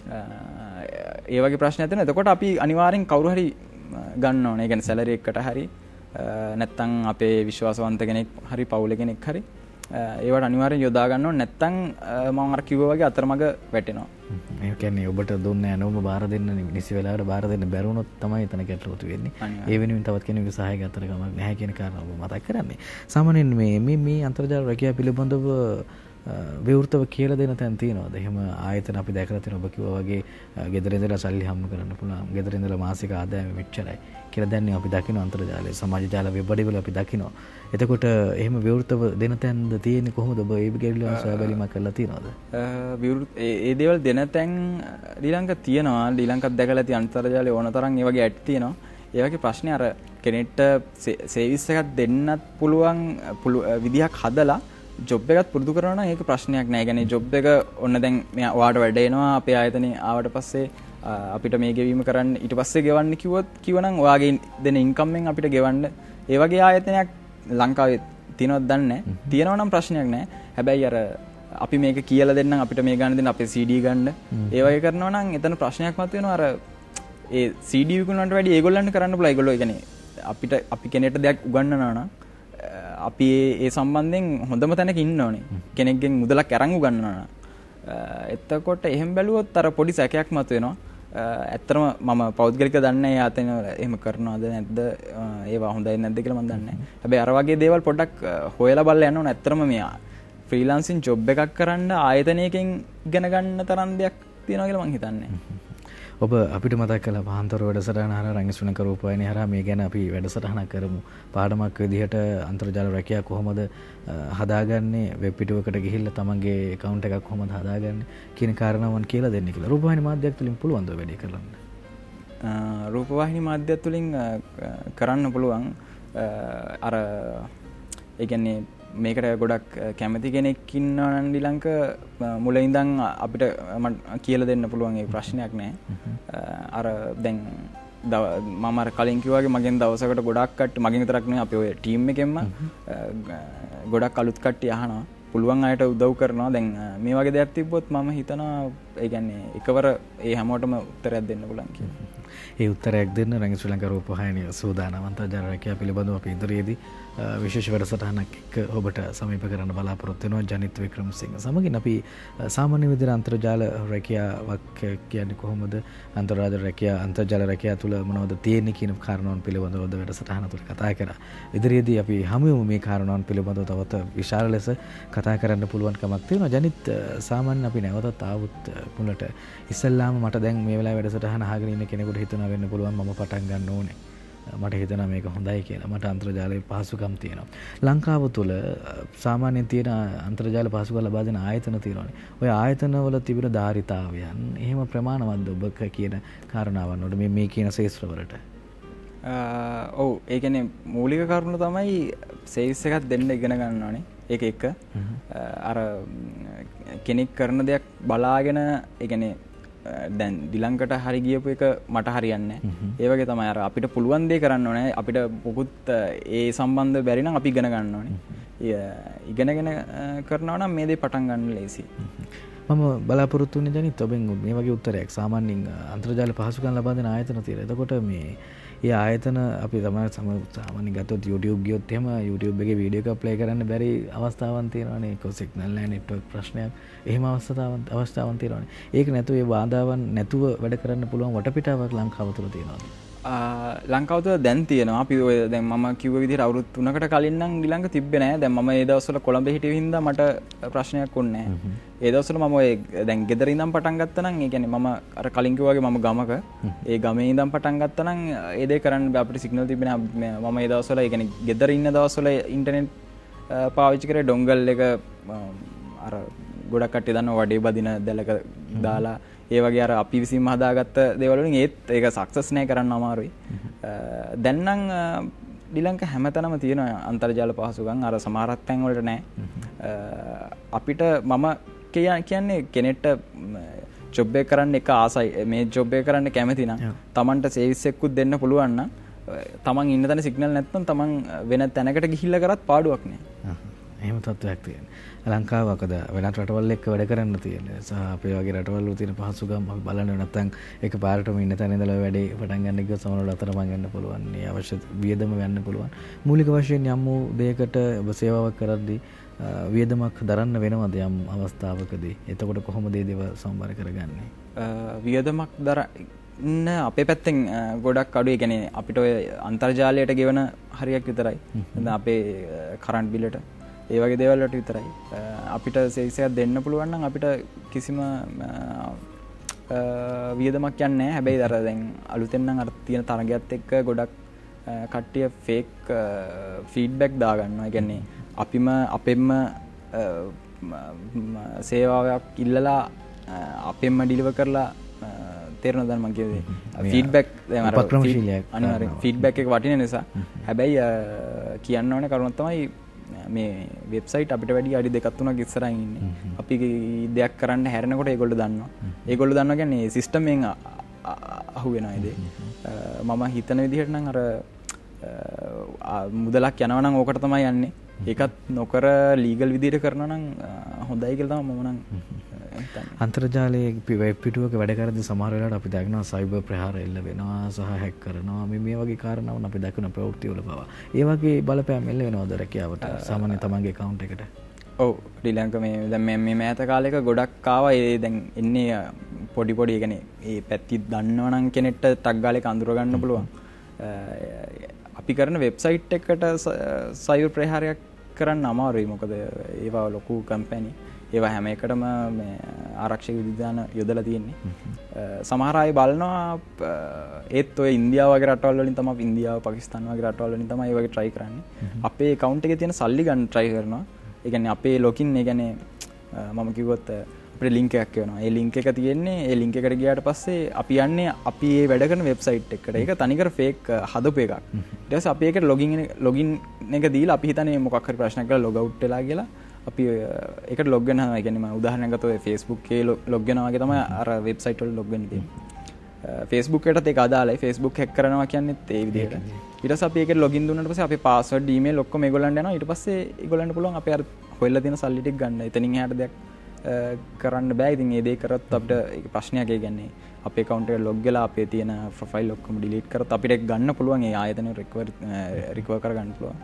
ඒ වගේ ප්‍රශ්න ඇති වෙනවා. එතකොට අපි අනිවාර්යෙන් කවුරු හරි ගන්න ඕනේ. ඒ කියන්නේ සැලරි එකකට හරි නැත්නම් අපේ විශ්වාසවන්ත කෙනෙක් හරි පවුල කෙනෙක් හරි ඒවට අනිවාර්යෙන් යොදා ගන්න ඕනේ. නැත්නම් මම අර කිව්වා වගේ අතරමඟ වැටෙනවා. ඒ කියන්නේ ඔබට දුන්නේ නැනොම බාර දෙන්න නිසි වෙලාවට බාර දෙන්න බැරුණොත් තමයි එතන ගැටලුව වෙන්නේ. ඒ වෙනුවෙන් තවත් කෙනෙකුගේ සහාය ගන්න ගමන් නැහැ කියන කාරණාව ඔබ මතක් කරන්නේ. සාමාන්‍යයෙන් මේ මේ මේ අන්තර්ජාල රැකියාව පිළිබඳව විවෘතව කියලා දෙන තැන් තියෙනවද? එහෙම ආයතන අපි දැකලා තියෙනවා ඔබ කිව්වා වගේ ගෙදර ඉඳලා සල්ලි හම්බ කරන්න පුළුවන්. ගෙදර ඉඳලා මාසික ආදායම මෙච්චරයි කියලා දැන් අපි දකින්න අන්තර්ජාලයේ සමාජ ජාල වෙබ් අඩවිවල අපි දකිනවා. එතකොට එහෙම විවෘතව දෙන තැන්ද තියෙන්නේ කොහොමද? ඔබ ඒ ගැටලුව සොයා බැලීමක් කරලා තියෙනවද? විවෘත ඒ දේවල් දෙන තැන් ශ්‍රී ලංකාව තියෙනවා. ශ්‍රී ලංකාව දැකලා තියෙන අන්තර්ජාලයේ ඕන තරම් ඒ වගේ ඇඩ් තියෙනවා. ඒ වගේ ප්‍රශ්නේ අර කෙනෙක්ට සර්විස් එකක් දෙන්නත් පුළුවන් විදිහක් හදලා ජොබ් එකත් පුරුදු කරනවා නම් ඒක ප්‍රශ්නයක් නෑ. يعني ජොබ් එක ඔන්න දැන් මෙයා ඔයාට වැඩ එනවා අපේ ආයතනේ ආවට පස්සේ අපිට මේ ගෙවීම කරන්න ඊට පස්සේ ගෙවන්න කිව්වොත් කිව්වනම් ඔයාගේ දෙන ඉන්කම් එකෙන් අපිට ගෙවන්න ඒ වගේ ආයතනයක් ලංකාවේ තියෙනවද දන්නේ නැහැ. තියෙනවා නම් ප්‍රශ්නයක් නෑ. හැබැයි අර අපි මේක කියලා දෙන්නම් අපිට මේ ගන්න දෙන්න අපේ C D ගන්න ඒ වගේ කරනවා නම් එතන ප්‍රශ්නයක් මත වෙනවා. අර ඒ C D විකුණනට වැඩි ඒගොල්ලන්ට කරන්න පුළුවන්. ඒගොල්ලෝ කියන්නේ අපිට අපි කෙනෙක්ට දෙයක් උගන්වනවා නම් අපි ඒ සම්බන්ධයෙන් හොඳම තැනක ඉන්න ඕනේ. කෙනෙක්ගෙන් මුදලක් අරන් උගන්වනවා. එතකොට එහෙම බැලුවොත් අර පොඩි සැකයක් මත වෙනවා. ඇත්තටම මම පෞද්ගලික දන්නේ නැහැ ආතන එහෙම කරනවද නැද්ද ඒවා හොඳයි නැද්ද කියලා මම දන්නේ නැහැ. හැබැයි අර වගේ දේවල් පොඩ්ඩක් හොයලා බලලා යන්න ඕනේ. ඇත්තටම මේ ෆ්‍රීලාන්සින් ජොබ් එකක් කරන්න ආයතනයකින් ඉගෙන ගන්න තරම් දෙයක් තියෙනවා කියලා මම හිතන්නේ. ඔබ අපිට මතක් කළා පහන්තර වැඩසටහන හරහා රංගසුණක රූපවාහිනිය හරහා මේ ගැන අපි වැඩසටහනක් කරමු. පාඩමක් විදිහට අන්තර්ජාල රැකියාව කොහොමද හදාගන්නේ, වෙබ් පිටුවකට ගිහිල්ලා තමන්ගේ account එකක් කොහොමද හදාගන්නේ කියන කාරණාවන් කියලා දෙන්න කියලා. රූපවාහිනී මාධ්‍යයක් තුලින් පුළුවන් ද වැඩේ කරන්න? රූපවාහිනී මාධ්‍යයක් තුලින් කරන්න පුළුවන්. අර ඒ කියන්නේ මේකට ගොඩක් කැමති කෙනෙක් ඉන්නවා නම් ශ්‍රී ලංකාව මුලින් ඉඳන් අපිට කියලා දෙන්න පුළුවන් ඒ ප්‍රශ්නයක් නෑ. අර දැන් මම අර කලින් කිව්වා වගේ මගෙන් දවසකට ගොඩක් කට්ටිය මගෙන් විතරක් නෙවෙයි අපේ ඔය ටීම් එකෙන්ම ගොඩක් අලුත් කට්ටිය අහනවා. පුළුවන් අයට උදව් කරනවා. දැන් මේ වගේ දෙයක් තිබ්බොත් මම හිතනවා ඒ කියන්නේ එකවර ඒ හැමෝටම උත්තරයක් දෙන්න පුළුවන් කියලා. ඒ උත්තරයක් දෙන්න රංග ශ්‍රී ලංකා රූපවාහිනිය සූදානම්. අන්තර්ජාල රැකියාව පිළිබඳව අපි ඉදිරියේදී විශේෂ වැඩසටහනක් එක්ක ඔබට සමීප කරන්න බලාපොරොත්තු වෙනවා. ජනිත් වික්‍රමසිංහ සමගින් අපි සාමාන්‍ය විදිහට අන්තර්ජාල රැකියාවක් කියන්නේ කොහොමද, අන්තර්ජාල රැකියාව අන්තර්ජාල රැකියාව තුළ මොනවද තියෙන්නේ කියන කාරණාවන් පිළිබඳව වැඩසටහන තුළ කතා කරා. ඉදිරියේදී අපි හමු වෙමු මේ කාරණාවන් පිළිබඳව තවත් විශාල ලෙස කතා කරන්න පුළුවන් කමක් තියෙනවා. ජනිත් සාමාන්‍ය අපි නැවතත් ආවොත් මුලට ඉස්සල්ලාම මට දැන් මේ වෙලාවේ වැඩසටහන අහගෙන ඉන්න කෙනෙකුට හිතනවා වෙන්න පුළුවන් මම පටන් ගන්න ඕනේ මට හිතෙනවා මේක හොඳයි කියලා. මට අන්තර්ජාලයේ පහසුකම් තියෙනවා. ලංකාව තුළ සාමාන්‍යයෙන් තියෙන අන්තර්ජාල පහසුකම් ලබා දෙන ආයතන තියෙනවානේ. ඔය ආයතන වල තිබෙන ධාරිතාවයන් එහෙම ප්‍රමාණවත්ද ඔබ කියන කාරණාවන් වල මේ මේ කියන ශේෂ්ත්‍රවලට? ඔව් ඒ කියන්නේ මූලික කරුණ තමයි සේවිස් එකක් දෙන්න ඉගෙන ගන්න ඕනේ. ඒක එක. අර කෙනෙක් කරන දෙයක් බලාගෙන ඒ කියන්නේ දැන් ඩිලංකට හරි ගියපු එක මට හරියන්නේ නැහැ. ඒ වගේ තමයි අර අපිට පුළුවන් දේ කරන්න ඕනේ. අපිට මොකුත් ඒ සම්බන්ධ බැරි නම් අපි ඉගෙන ගන්න ඕනේ. ඉගෙනගෙන කරනවා නම් මේ දේ පටන් ගන්න ලේසි. මම බලාපොරොත්තු වෙන්නේ දැනිත් ඔබෙන් මේ වගේ උත්තරයක්. සාමාන්‍යයෙන් අන්තර්ජාල පහසුකම් ලබා දෙන ආයතන තියෙනවා. එතකොට මේ ඒ ආයතන අපි තමයි සාමාන්‍යයෙන් ගත්තොත් YouTube ගියොත් එහෙම YouTube එකේ වීඩියෝ එකක් ප්ලේ කරන්න බැරි අවස්ථාවන් තියෙනවානේ. ඒක සිග්නල් නැහැ, නෙට්වර්ක් ප්‍රශ්නයක්. එහෙම අවස්ථාවන් අවස්ථාවන් තියෙනවානේ. ඒක නැතුව ඒ බාධාවන් නැතුව වැඩ කරන්න පුළුවන් වටපිටාවක් ලංකාව තුළ තියෙනවාද? ලංකාව තුළ දැන් තියෙනවා. අපි ඔය දැන් මම කිව්ව විදිහට අවුරුදු තුනකට කලින් නම් ඊළඟ තිබ්බේ නැහැ. දැන් මම ඒ දවස්වල කොළඹ හිටිය හින්දා මට ප්‍රශ්නයක් වුණේ නැහැ. ඒ දවස්වල මම ඔය දැන් ගෙදර ඉඳන් පටන් ගත්තා නම් ඒ කියන්නේ මම අර කලින් කිව්වා වගේ මම ගමක ඒ ගමේ ඉඳන් පටන් ගත්තා නම් ඒ දේ කරන්න අපිට සිග්නල් තිබ්බේ නැහැ. මම ඒ දවස්වල ඒ කියන්නේ ගෙදර ඉන්න දවස්වල ඉන්ටර්නෙට් පාවිච්චි කරේ ඩොංගල් එක අර ගොඩක් කට්ටිය දන්නවා වඩේ බදින දැලක දාලා ඒ වගේ අර අපි විසින්ම හදාගත්ත දේවල් වලින් ඒත් ඒක සක්සස් නෑ කරන්න අමාරුයි. දැන් නම් ශ්‍රීලංක හැමතැනම තියෙන අන්තර්ජාල පහසුකම් අර සමහරක් තැන් වලට නෑ. අපිට මම කියන්නේ කෙනෙක්ට ජොබ් එක කරන්න එක ආසයි මේ ජොබ් එක කරන්න කැමති නම් Tamanට සර්විස් එකකුත් දෙන්න පුළුවන් නම් Taman ඉන්න තැන සිග්නල් නැත්නම් Taman වෙන තැනකට ගිහිල්ලා කරත් පාඩුවක් නෑ. එහෙම තත්ත්වයක් තියෙනවා. ලංකාවකද වෙනත් රටවල් එක්ක වැඩ කරන්න තියෙන සහ අපේ වගේ රටවල් වල තියෙන පහසුකම් අපි බලන්න නැත්නම් ඒක පාරටම ඉන්න තැන ඉඳලා වැඩේ පටන් ගන්න එක සමහරවල් අතරමං යන්න පුළුවන්. මේ අවශ්‍ය වියදම ගන්න පුළුවන්. මූලික වශයෙන් යම් වූ දෙයකට ඔබ සේවාවක් කරද්දී වියදමක් දරන්න වෙනවද යම් අවස්ථාවකදී? එතකොට කොහොමද මේ දේවල් සම්බර කරගන්නේ? වියදමක් දරන්න අපේ පැත්තෙන් ගොඩක් අඩුයි. ඒ කියන්නේ අපිට ඔය අන්තර්ජාලයට ගෙවන හරියක් විතරයි. දැන් අපේ කරන්ට් බිලට ඒ වගේ දේවල් වලට විතරයි. අපිට සර්විස් එකක් දෙන්න පුළුවන් නම් අපිට කිසිම වියදමක් යන්නේ නැහැ. හැබැයි අර දැන් අලුතෙන් නම් අර තියෙන තරගයත් එක්ක ගොඩක් කට්ටිය ෆේක් ෆීඩ්බැක් දාගන්නවා. ඒ කියන්නේ අපිම අපෙන්ම සේවාවක් ඉල්ලලා අපෙන්ම ඩිලිවර් කරලා තේරෙනවද මම කියුවේ ෆීඩ්බැක් දැන් අර අනිවාර්යෙන් ෆීඩ්බැක් එක වටින නිසා. හැබැයි කියන්න ඕනේ කරුණක් තමයි මේ වෙබ්සයිට් අපිට වැඩි අඩි දෙකක් තුනක් ඉස්සරහින් ඉන්නේ. අපි දෙයක් කරන්න හැරෙනකොට ඒගොල්ලෝ දන්නවා. ඒගොල්ලෝ දන්නවා කියන්නේ සිස්ටම් එකෙන් අහු වෙනවා ඒ දේ. මම හිතන විදිහට නම් අර මුදලක් යනවා නම් ඕකට තමයි යන්නේ. ඒකත් නොකර ලීගල් විදිහට කරනවා නම් හොඳයි කියලා තමයි මම නම් හිතන්නේ. අන්තර්ජාලයේ වෙබ් පිටුවක වැඩ කරද්දී සමහර වෙලාවට අපි දකිනවා සයිබර් ප්‍රහාර එල්ල වෙනවා සහ හැක් කරනවා. මේ මේ වගේ කාරණාවන් අපි දකින ප්‍රවෘත්ති වල පවා. ඒ වගේ බලපෑම් එල්ල වෙනවද රැකියාවට සාමාන්‍ය තමන්ගේ account එකට? ඔව් ශ්‍රීලංක මේ දැන් මේ මේ මෑත කාලෙක ගොඩක් ආවා. ඒ දැන් එන්නේ පොඩි පොඩි ඒ කියන්නේ ඒ පැති දන්නවනම් කෙනෙක්ට ටග් ගාලේ අඳුර ගන්න පුළුවන්. අපි කරන වෙබ්සයිට් එකට සයිබර් ප්‍රහාරයක් කරන්න අමාරුයි. මොකද ඒවා ලොකු කම්පැනි. ඒවා හැම එකටම මේ ආරක්ෂක විධාන යොදලා තියෙන්නේ. සමහර අය බලනවා ඒත් ඔය ඉන්දියාව වගේ රටවල් වලින් තමයි ඉන්දියාව පාකිස්තාන වගේ රටවල් වලින් තමයි ඒ වගේ try කරන්නේ. අපේ account එකේ තියෙන සල්ලි ගන්න try කරනවා. ඒ කියන්නේ අපේ login ඒ කියන්නේ මම කිව්වොත් අපේ link එකක් එනවා. ඒ link එක තියෙන්නේ ඒ link එකට ගියාට පස්සේ අපි යන්නේ අපි මේ වැඩ කරන website එකකට. ඒක තනිකර fake හදපු එකක්. ඊට පස්සේ අපි ඒකට login login එක දීලා අපි හිතන්නේ මොකක් හරි ප්‍රශ්නයක් කරලා log out වෙලා කියලා අපි ඒකට log වෙනවා. ඒ කියන්නේ මම උදාහරණයක් ගත්තොත් Facebook එකේ log වෙනවා වගේ තමයි අර website වල log වෙන්නේ තියෙන්නේ. Facebook එකටත් ඒක අදාළයි. Facebook hack කරනවා කියන්නේත් ඒ විදිහට. ඊට පස්සේ අපි ඒකට login දුන්නාට පස්සේ අපේ password email ඔක්කොම ඒගොල්ලන්ට යනවා. ඊට පස්සේ ඒගොල්ලන්ට පුළුවන් අපේ අර හොයලා තියෙන සල්ලි ටික ගන්න. එතනින් එහාට දෙයක් කරන්න බෑ. ඉතින් ඒ දේ කරත් අපිට ඒක ප්‍රශ්නයක්. ඒ කියන්නේ අපේ account එකට log වෙලා අපේ තියෙන profile ඔක්කොම delete කරත් අපිට ඒක ගන්න පුළුවන්. ඒ ආයතනය recover recover කරගන්න පුළුවන්.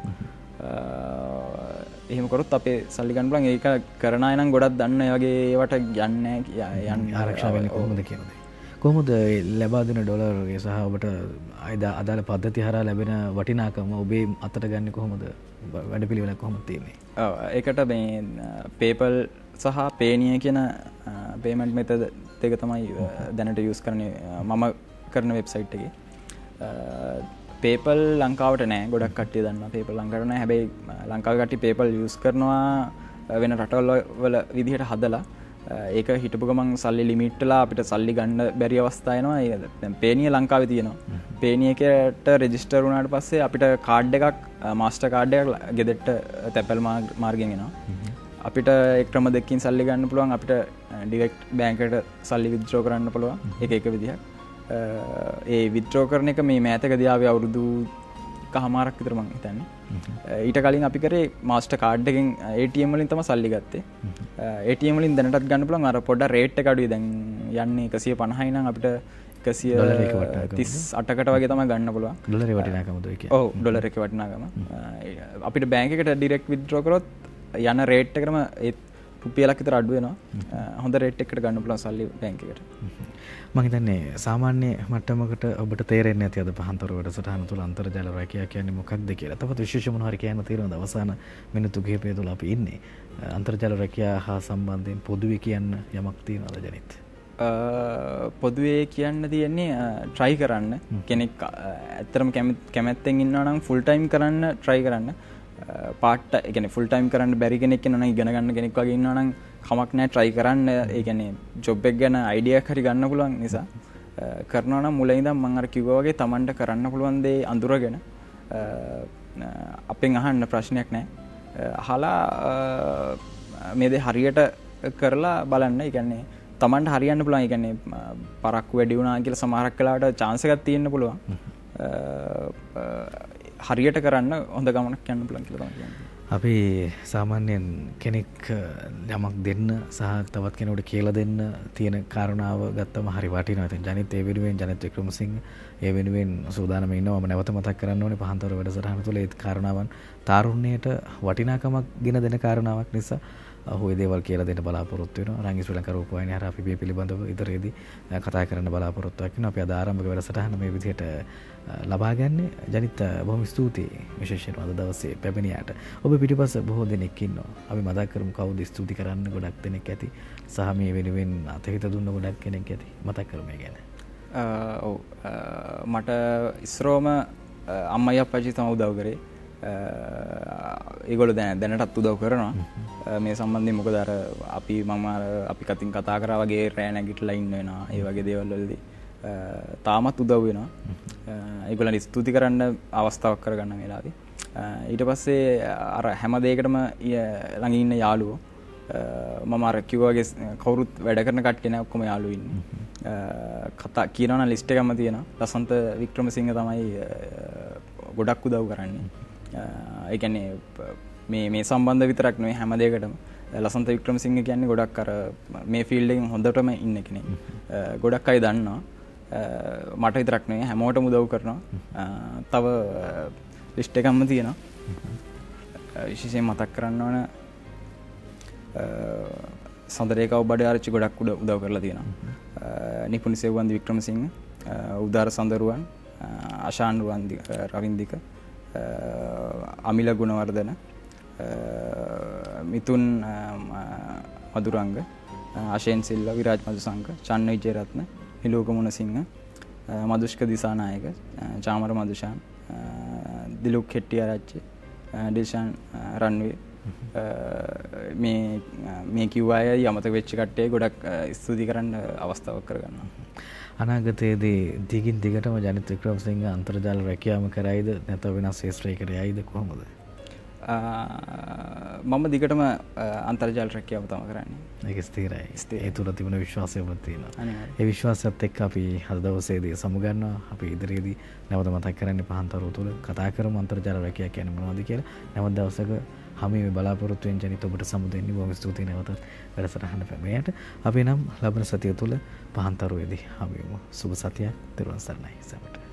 එහෙම කරොත් අපේ සල්ලි ගන්න පුළුවන්. ඒක කරන අය නම් ගොඩක් දන්න ඒ වගේ ඒවට යන්නේ යන්නේ ආරක්ෂා වෙන්නේ කොහොමද කියනද? කොහොමද ලැබා දෙන ඩොලර් සහ ඔබට අදාළ පද්ධති හරහා ලැබෙන වටිනාකම ඔබේ අතට ගන්න කොහොමද? වැඩපිළිවෙලක් කොහොමද තියෙන්නේ? ඔව් ඒකට මේ PayPal සහ Payoneer කියන payment method දෙක තමයි දැනට use කරන්නේ මම කරන website එකේ. පේපල් ලංකාවට නෑ ගොඩක් කට්ටිය දන්නවා පේපල් ලංකාවට නෑ හැබැයි ලංකාවේ කට්ටිය පේපල් යූස් කරනවා වෙන රටවල් වල විදිහට හදලා ඒක හිටපු ගමන් සල්ලි ලිමිට් වෙලා අපිට සල්ලි ගන්න බැරි අවස්ථා එනවා ඒක දැන් පේනිය ලංකාවේ තියෙනවා පේනිය එකට රෙජිස්ටර් වුණාට පස්සේ අපිට කාඩ් එකක් මාස්ටර් කාඩ් එකක් ගෙදරට තැපැල් මාර්ගෙන් එනවා අපිට ඒ ක්‍රම දෙකකින් සල්ලි ගන්න පුළුවන් අපිට ඩිරෙක්ට් බැංක් එකට සල්ලි විත්ඩ්‍රෝ කරන්න පුළුවන් ඒක එක විදිහක් ඒ විත්ඩ්‍රෝ කරන එක මේ මෑතකදී ආවේ අවුරුදු කහමාරක් විතර මං හිතන්නේ ඊට කලින් අපි කරේ මාස්ටර් කාඩ් එකෙන් ඒ ටී එම් වලින් තමයි සල්ලි ගත්තේ ඒ ටී එම් වලින් දැනටත් ගන්න පුළුවන් අර පොඩ්ඩක් රේට් එක අඩුයි දැන් යන්නේ එකසිය පනහයි නම් අපිට එකසිය තිස් අටකට වගේ තමයි ගන්න පුළුවන් ඩොලරේ වටිනාකමද ඒ කියන්නේ ඔව් ඩොලර් එකේ වටිනාකම අපිට බැංක් එකට ඩිරෙක්ට් විත්ඩ්‍රෝ කරොත් යන රේට් එකටම ඒ රුපියලක් විතර අඩු වෙනවා හොඳ රේට් එකකට ගන්න පුළුවන් සල්ලි බැංක් එකට මම හිතන්නේ සාමාන්‍ය මට්ටමකට ඔබට තේරෙන්නේ නැති අද පහන්තර වැඩසටහන තුළ අන්තර්ජාල රැකියාව කියන්නේ මොකක්ද කියලා. තවත් විශේෂ මොනවා හරි කියන්න තියෙනවද අවසාන මිනිත්තු කිහිපය තුළ අපි ඉන්නේ. අන්තර්ජාල රැකියාව හා සම්බන්ධයෙන් පොදුවේ කියන්න යමක් තියෙනවද ජනිත්? පොදුවේ කියන්න තියෙන්නේ try කරන්න. කෙනෙක් ඇත්තටම කැමැත්තෙන් ඉන්නවා නම් full time කරන්න try කරන්න. පාට් ඒ කියන්නේ ෆුල් ටයිම් කරන්න බැරි කෙනෙක් ඉන්නවා නම් ඉගෙන ගන්න කෙනෙක් වගේ ඉන්නවා නම් කමක් නැහැ try කරන්න ඒ කියන්නේ ජොබ් එක ගැන අයිඩියා එකක් හරි ගන්න පුළුවන් නිසා කරනවා නම් මුලින් ඉඳන් මම අර කිව්වා වගේ Tamanට කරන්න පුළුවන් දේ අඳුරගෙන අපෙන් අහන්න ප්‍රශ්නයක් නැහැ අහලා මේ දේ හරියට කරලා බලන්න ඒ කියන්නේ Tamanට හරියන්න පුළුවන් ඒ කියන්නේ පරක්කු වැඩි වුණා කියලා සමහරක් වෙලාවට chance එකක් තියෙන්න පුළුවන් හරියට කරන්න හොඳ ගමනක් යන්න පුළුවන් කියලා තමයි කියන්නේ. අපි සාමාන්‍යයෙන් කෙනෙක් යමක් දෙන්න සහ තවත් කෙනෙකුට කියලා දෙන්න තියෙන කාරණාව ගත්තම හරි වටිනවා. ඉතින් ජනිත් ඒ වෙනුවෙන් ජනිත් වික්‍රමසිංහ ඒ වෙනුවෙන් සූදානම් ඉන්නවා. මම නැවත මතක් කරන්න ඕනේ පහන්තර වැඩසටහන තුළ ඒ කාරණාවන් තාරුණ්‍යයට වටිනාකමක් ගෙන දෙන කාරණාවක් නිසා ඔහු ඒ දේවල් කියලා දෙන්න බලාපොරොත්තු වෙනවා. රංගි ශ්‍රී ලංකා රූපවාහිනිය හරහා අපි මේ පිළිබඳව ඉදිරියේදී කතා කරන්න බලාපොරොත්තුවක් වෙනවා. අපි අද ආරම්භක වැඩසටහන මේ විදිහට ලබා ගන්න. ජනිත් බොහොම ස්තුතියි විශේෂයෙන්ම අද දවසේ පැමිණියාට. ඔබ පිටිපස්ස බොහෝ දෙනෙක් ඉන්නවා. අපි මතක් කරමු කවුද ස්තුති කරන්න ගොඩක් දෙනෙක් ඇති. සහ මේ වෙනුවෙන් අතහිත දුන්න ගොඩක් කෙනෙක් ඇති. මතක් කරමු මේ ගැන. ඔව් මට ඉස්රෝම අම්මයි අප්පච්චි තමයි උදව් කරේ. ඒගොල්ලෝ දැන් දැනටත් උදව් කරනවා මේ සම්බන්ධයෙන් මොකද අර අපි මම අපි කතින් කතා කරා වගේ රෑ නැගිටලා ඉන්න වෙනවා ඒ වගේ දේවල් වලදී තාමත් උදව් වෙනවා ඒගොල්ලන් ස්තුති කරන්න අවස්ථාවක් කරගන්න වෙලාවේ ඊට පස්සේ අර හැම දෙයකටම ළඟ ඉන්න යාළුවෝ මම අර කිව්වා වගේ කවුරුත් වැඩ කරන කට්ටිය නෑ ඔක්කොම යාළුවෝ ඉන්නේ කතා කියනවා නම් ලිස්ට් එකක්ම තියෙනවා ලසන්ත වික්‍රමසිංහ තමයි ගොඩක් උදව් කරන්නේ ඒ කියන්නේ මේ මේ සම්බන්ධ විතරක් නෙවෙයි හැම දෙයකටම ලසන්ත වික්‍රමසිංහ කියන්නේ ගොඩක් අර මේ ෆීල්ඩ් එකෙන් හොඳටම ඉන්න කෙනෙක්. ගොඩක් අය දන්නවා. මට විතරක් නෙවෙයි හැමෝටම උදව් කරනවා. තව ලිස්ට් එකක්ම තියෙනවා. විශේෂයෙන් මතක් කරන්න ඕන සඳරේකව බඩේ ආරච්චි ගොඩක් උදව් කරලා තියෙනවා. නිපුණ සෙව්වන්දි වික්‍රමසිංහ, උදාර සඳරුවන්, අශාන් රුවන්දි රවින්දික අමිල ගුණවර්ධන මිතුන් මදුරංග ආශේන් සිල්වා විරාජ් මදුසංක චන්න විජේරත්න නිලෝක මුණසිංහ මදුෂ්ක දිසානායක චාමර මදුෂාන් දිලුක් හෙට්ටිආරච්චි ඩිල්ෂාන් රන්වේ මේ මේ කිව්ව අය යමතක වෙච්ච කට්ටිය ගොඩක් ස්තුති කරන්න අවස්ථාවක් කරගන්නවා. අනාගතයේදී දිගින් දිගටම ජනිත් වික්‍රමසිංහ අන්තර්ජාල රැකියාවම කරයිද නැත්නම් වෙනස් ශාස්ත්‍රයකට යයිද කොහොමද? මම දිගටම අන්තර්ජාල රැකියාව තමයි කරන්නේ. ඒක ස්ථිරයි. ඒ තුල තිබුණ විශ්වාසයක් තියෙනවා. ඒ විශ්වාසයත් එක්ක අපි අද දවසේදී සමුගන්නවා. අපි ඉදිරියේදී නැවත මතක් කරන්නේ පහන්තරුව තුල කතා කරමු අන්තර්ජාල රැකියාව කියන්නේ මොනවද කියලා. නැවත දවසක හැමෝම බලාපොරොත්තු වෙන ජනිත ඔබට සමු දෙන්නේ බොහොම ස්තුතියි නැවත වැඩසටහන පැමිණියට. අපි නම් ලබන සතිය තුල පහන්තරුවේදී හැමෝම සුබ සතියක් දරුවන් සරණයි සමට.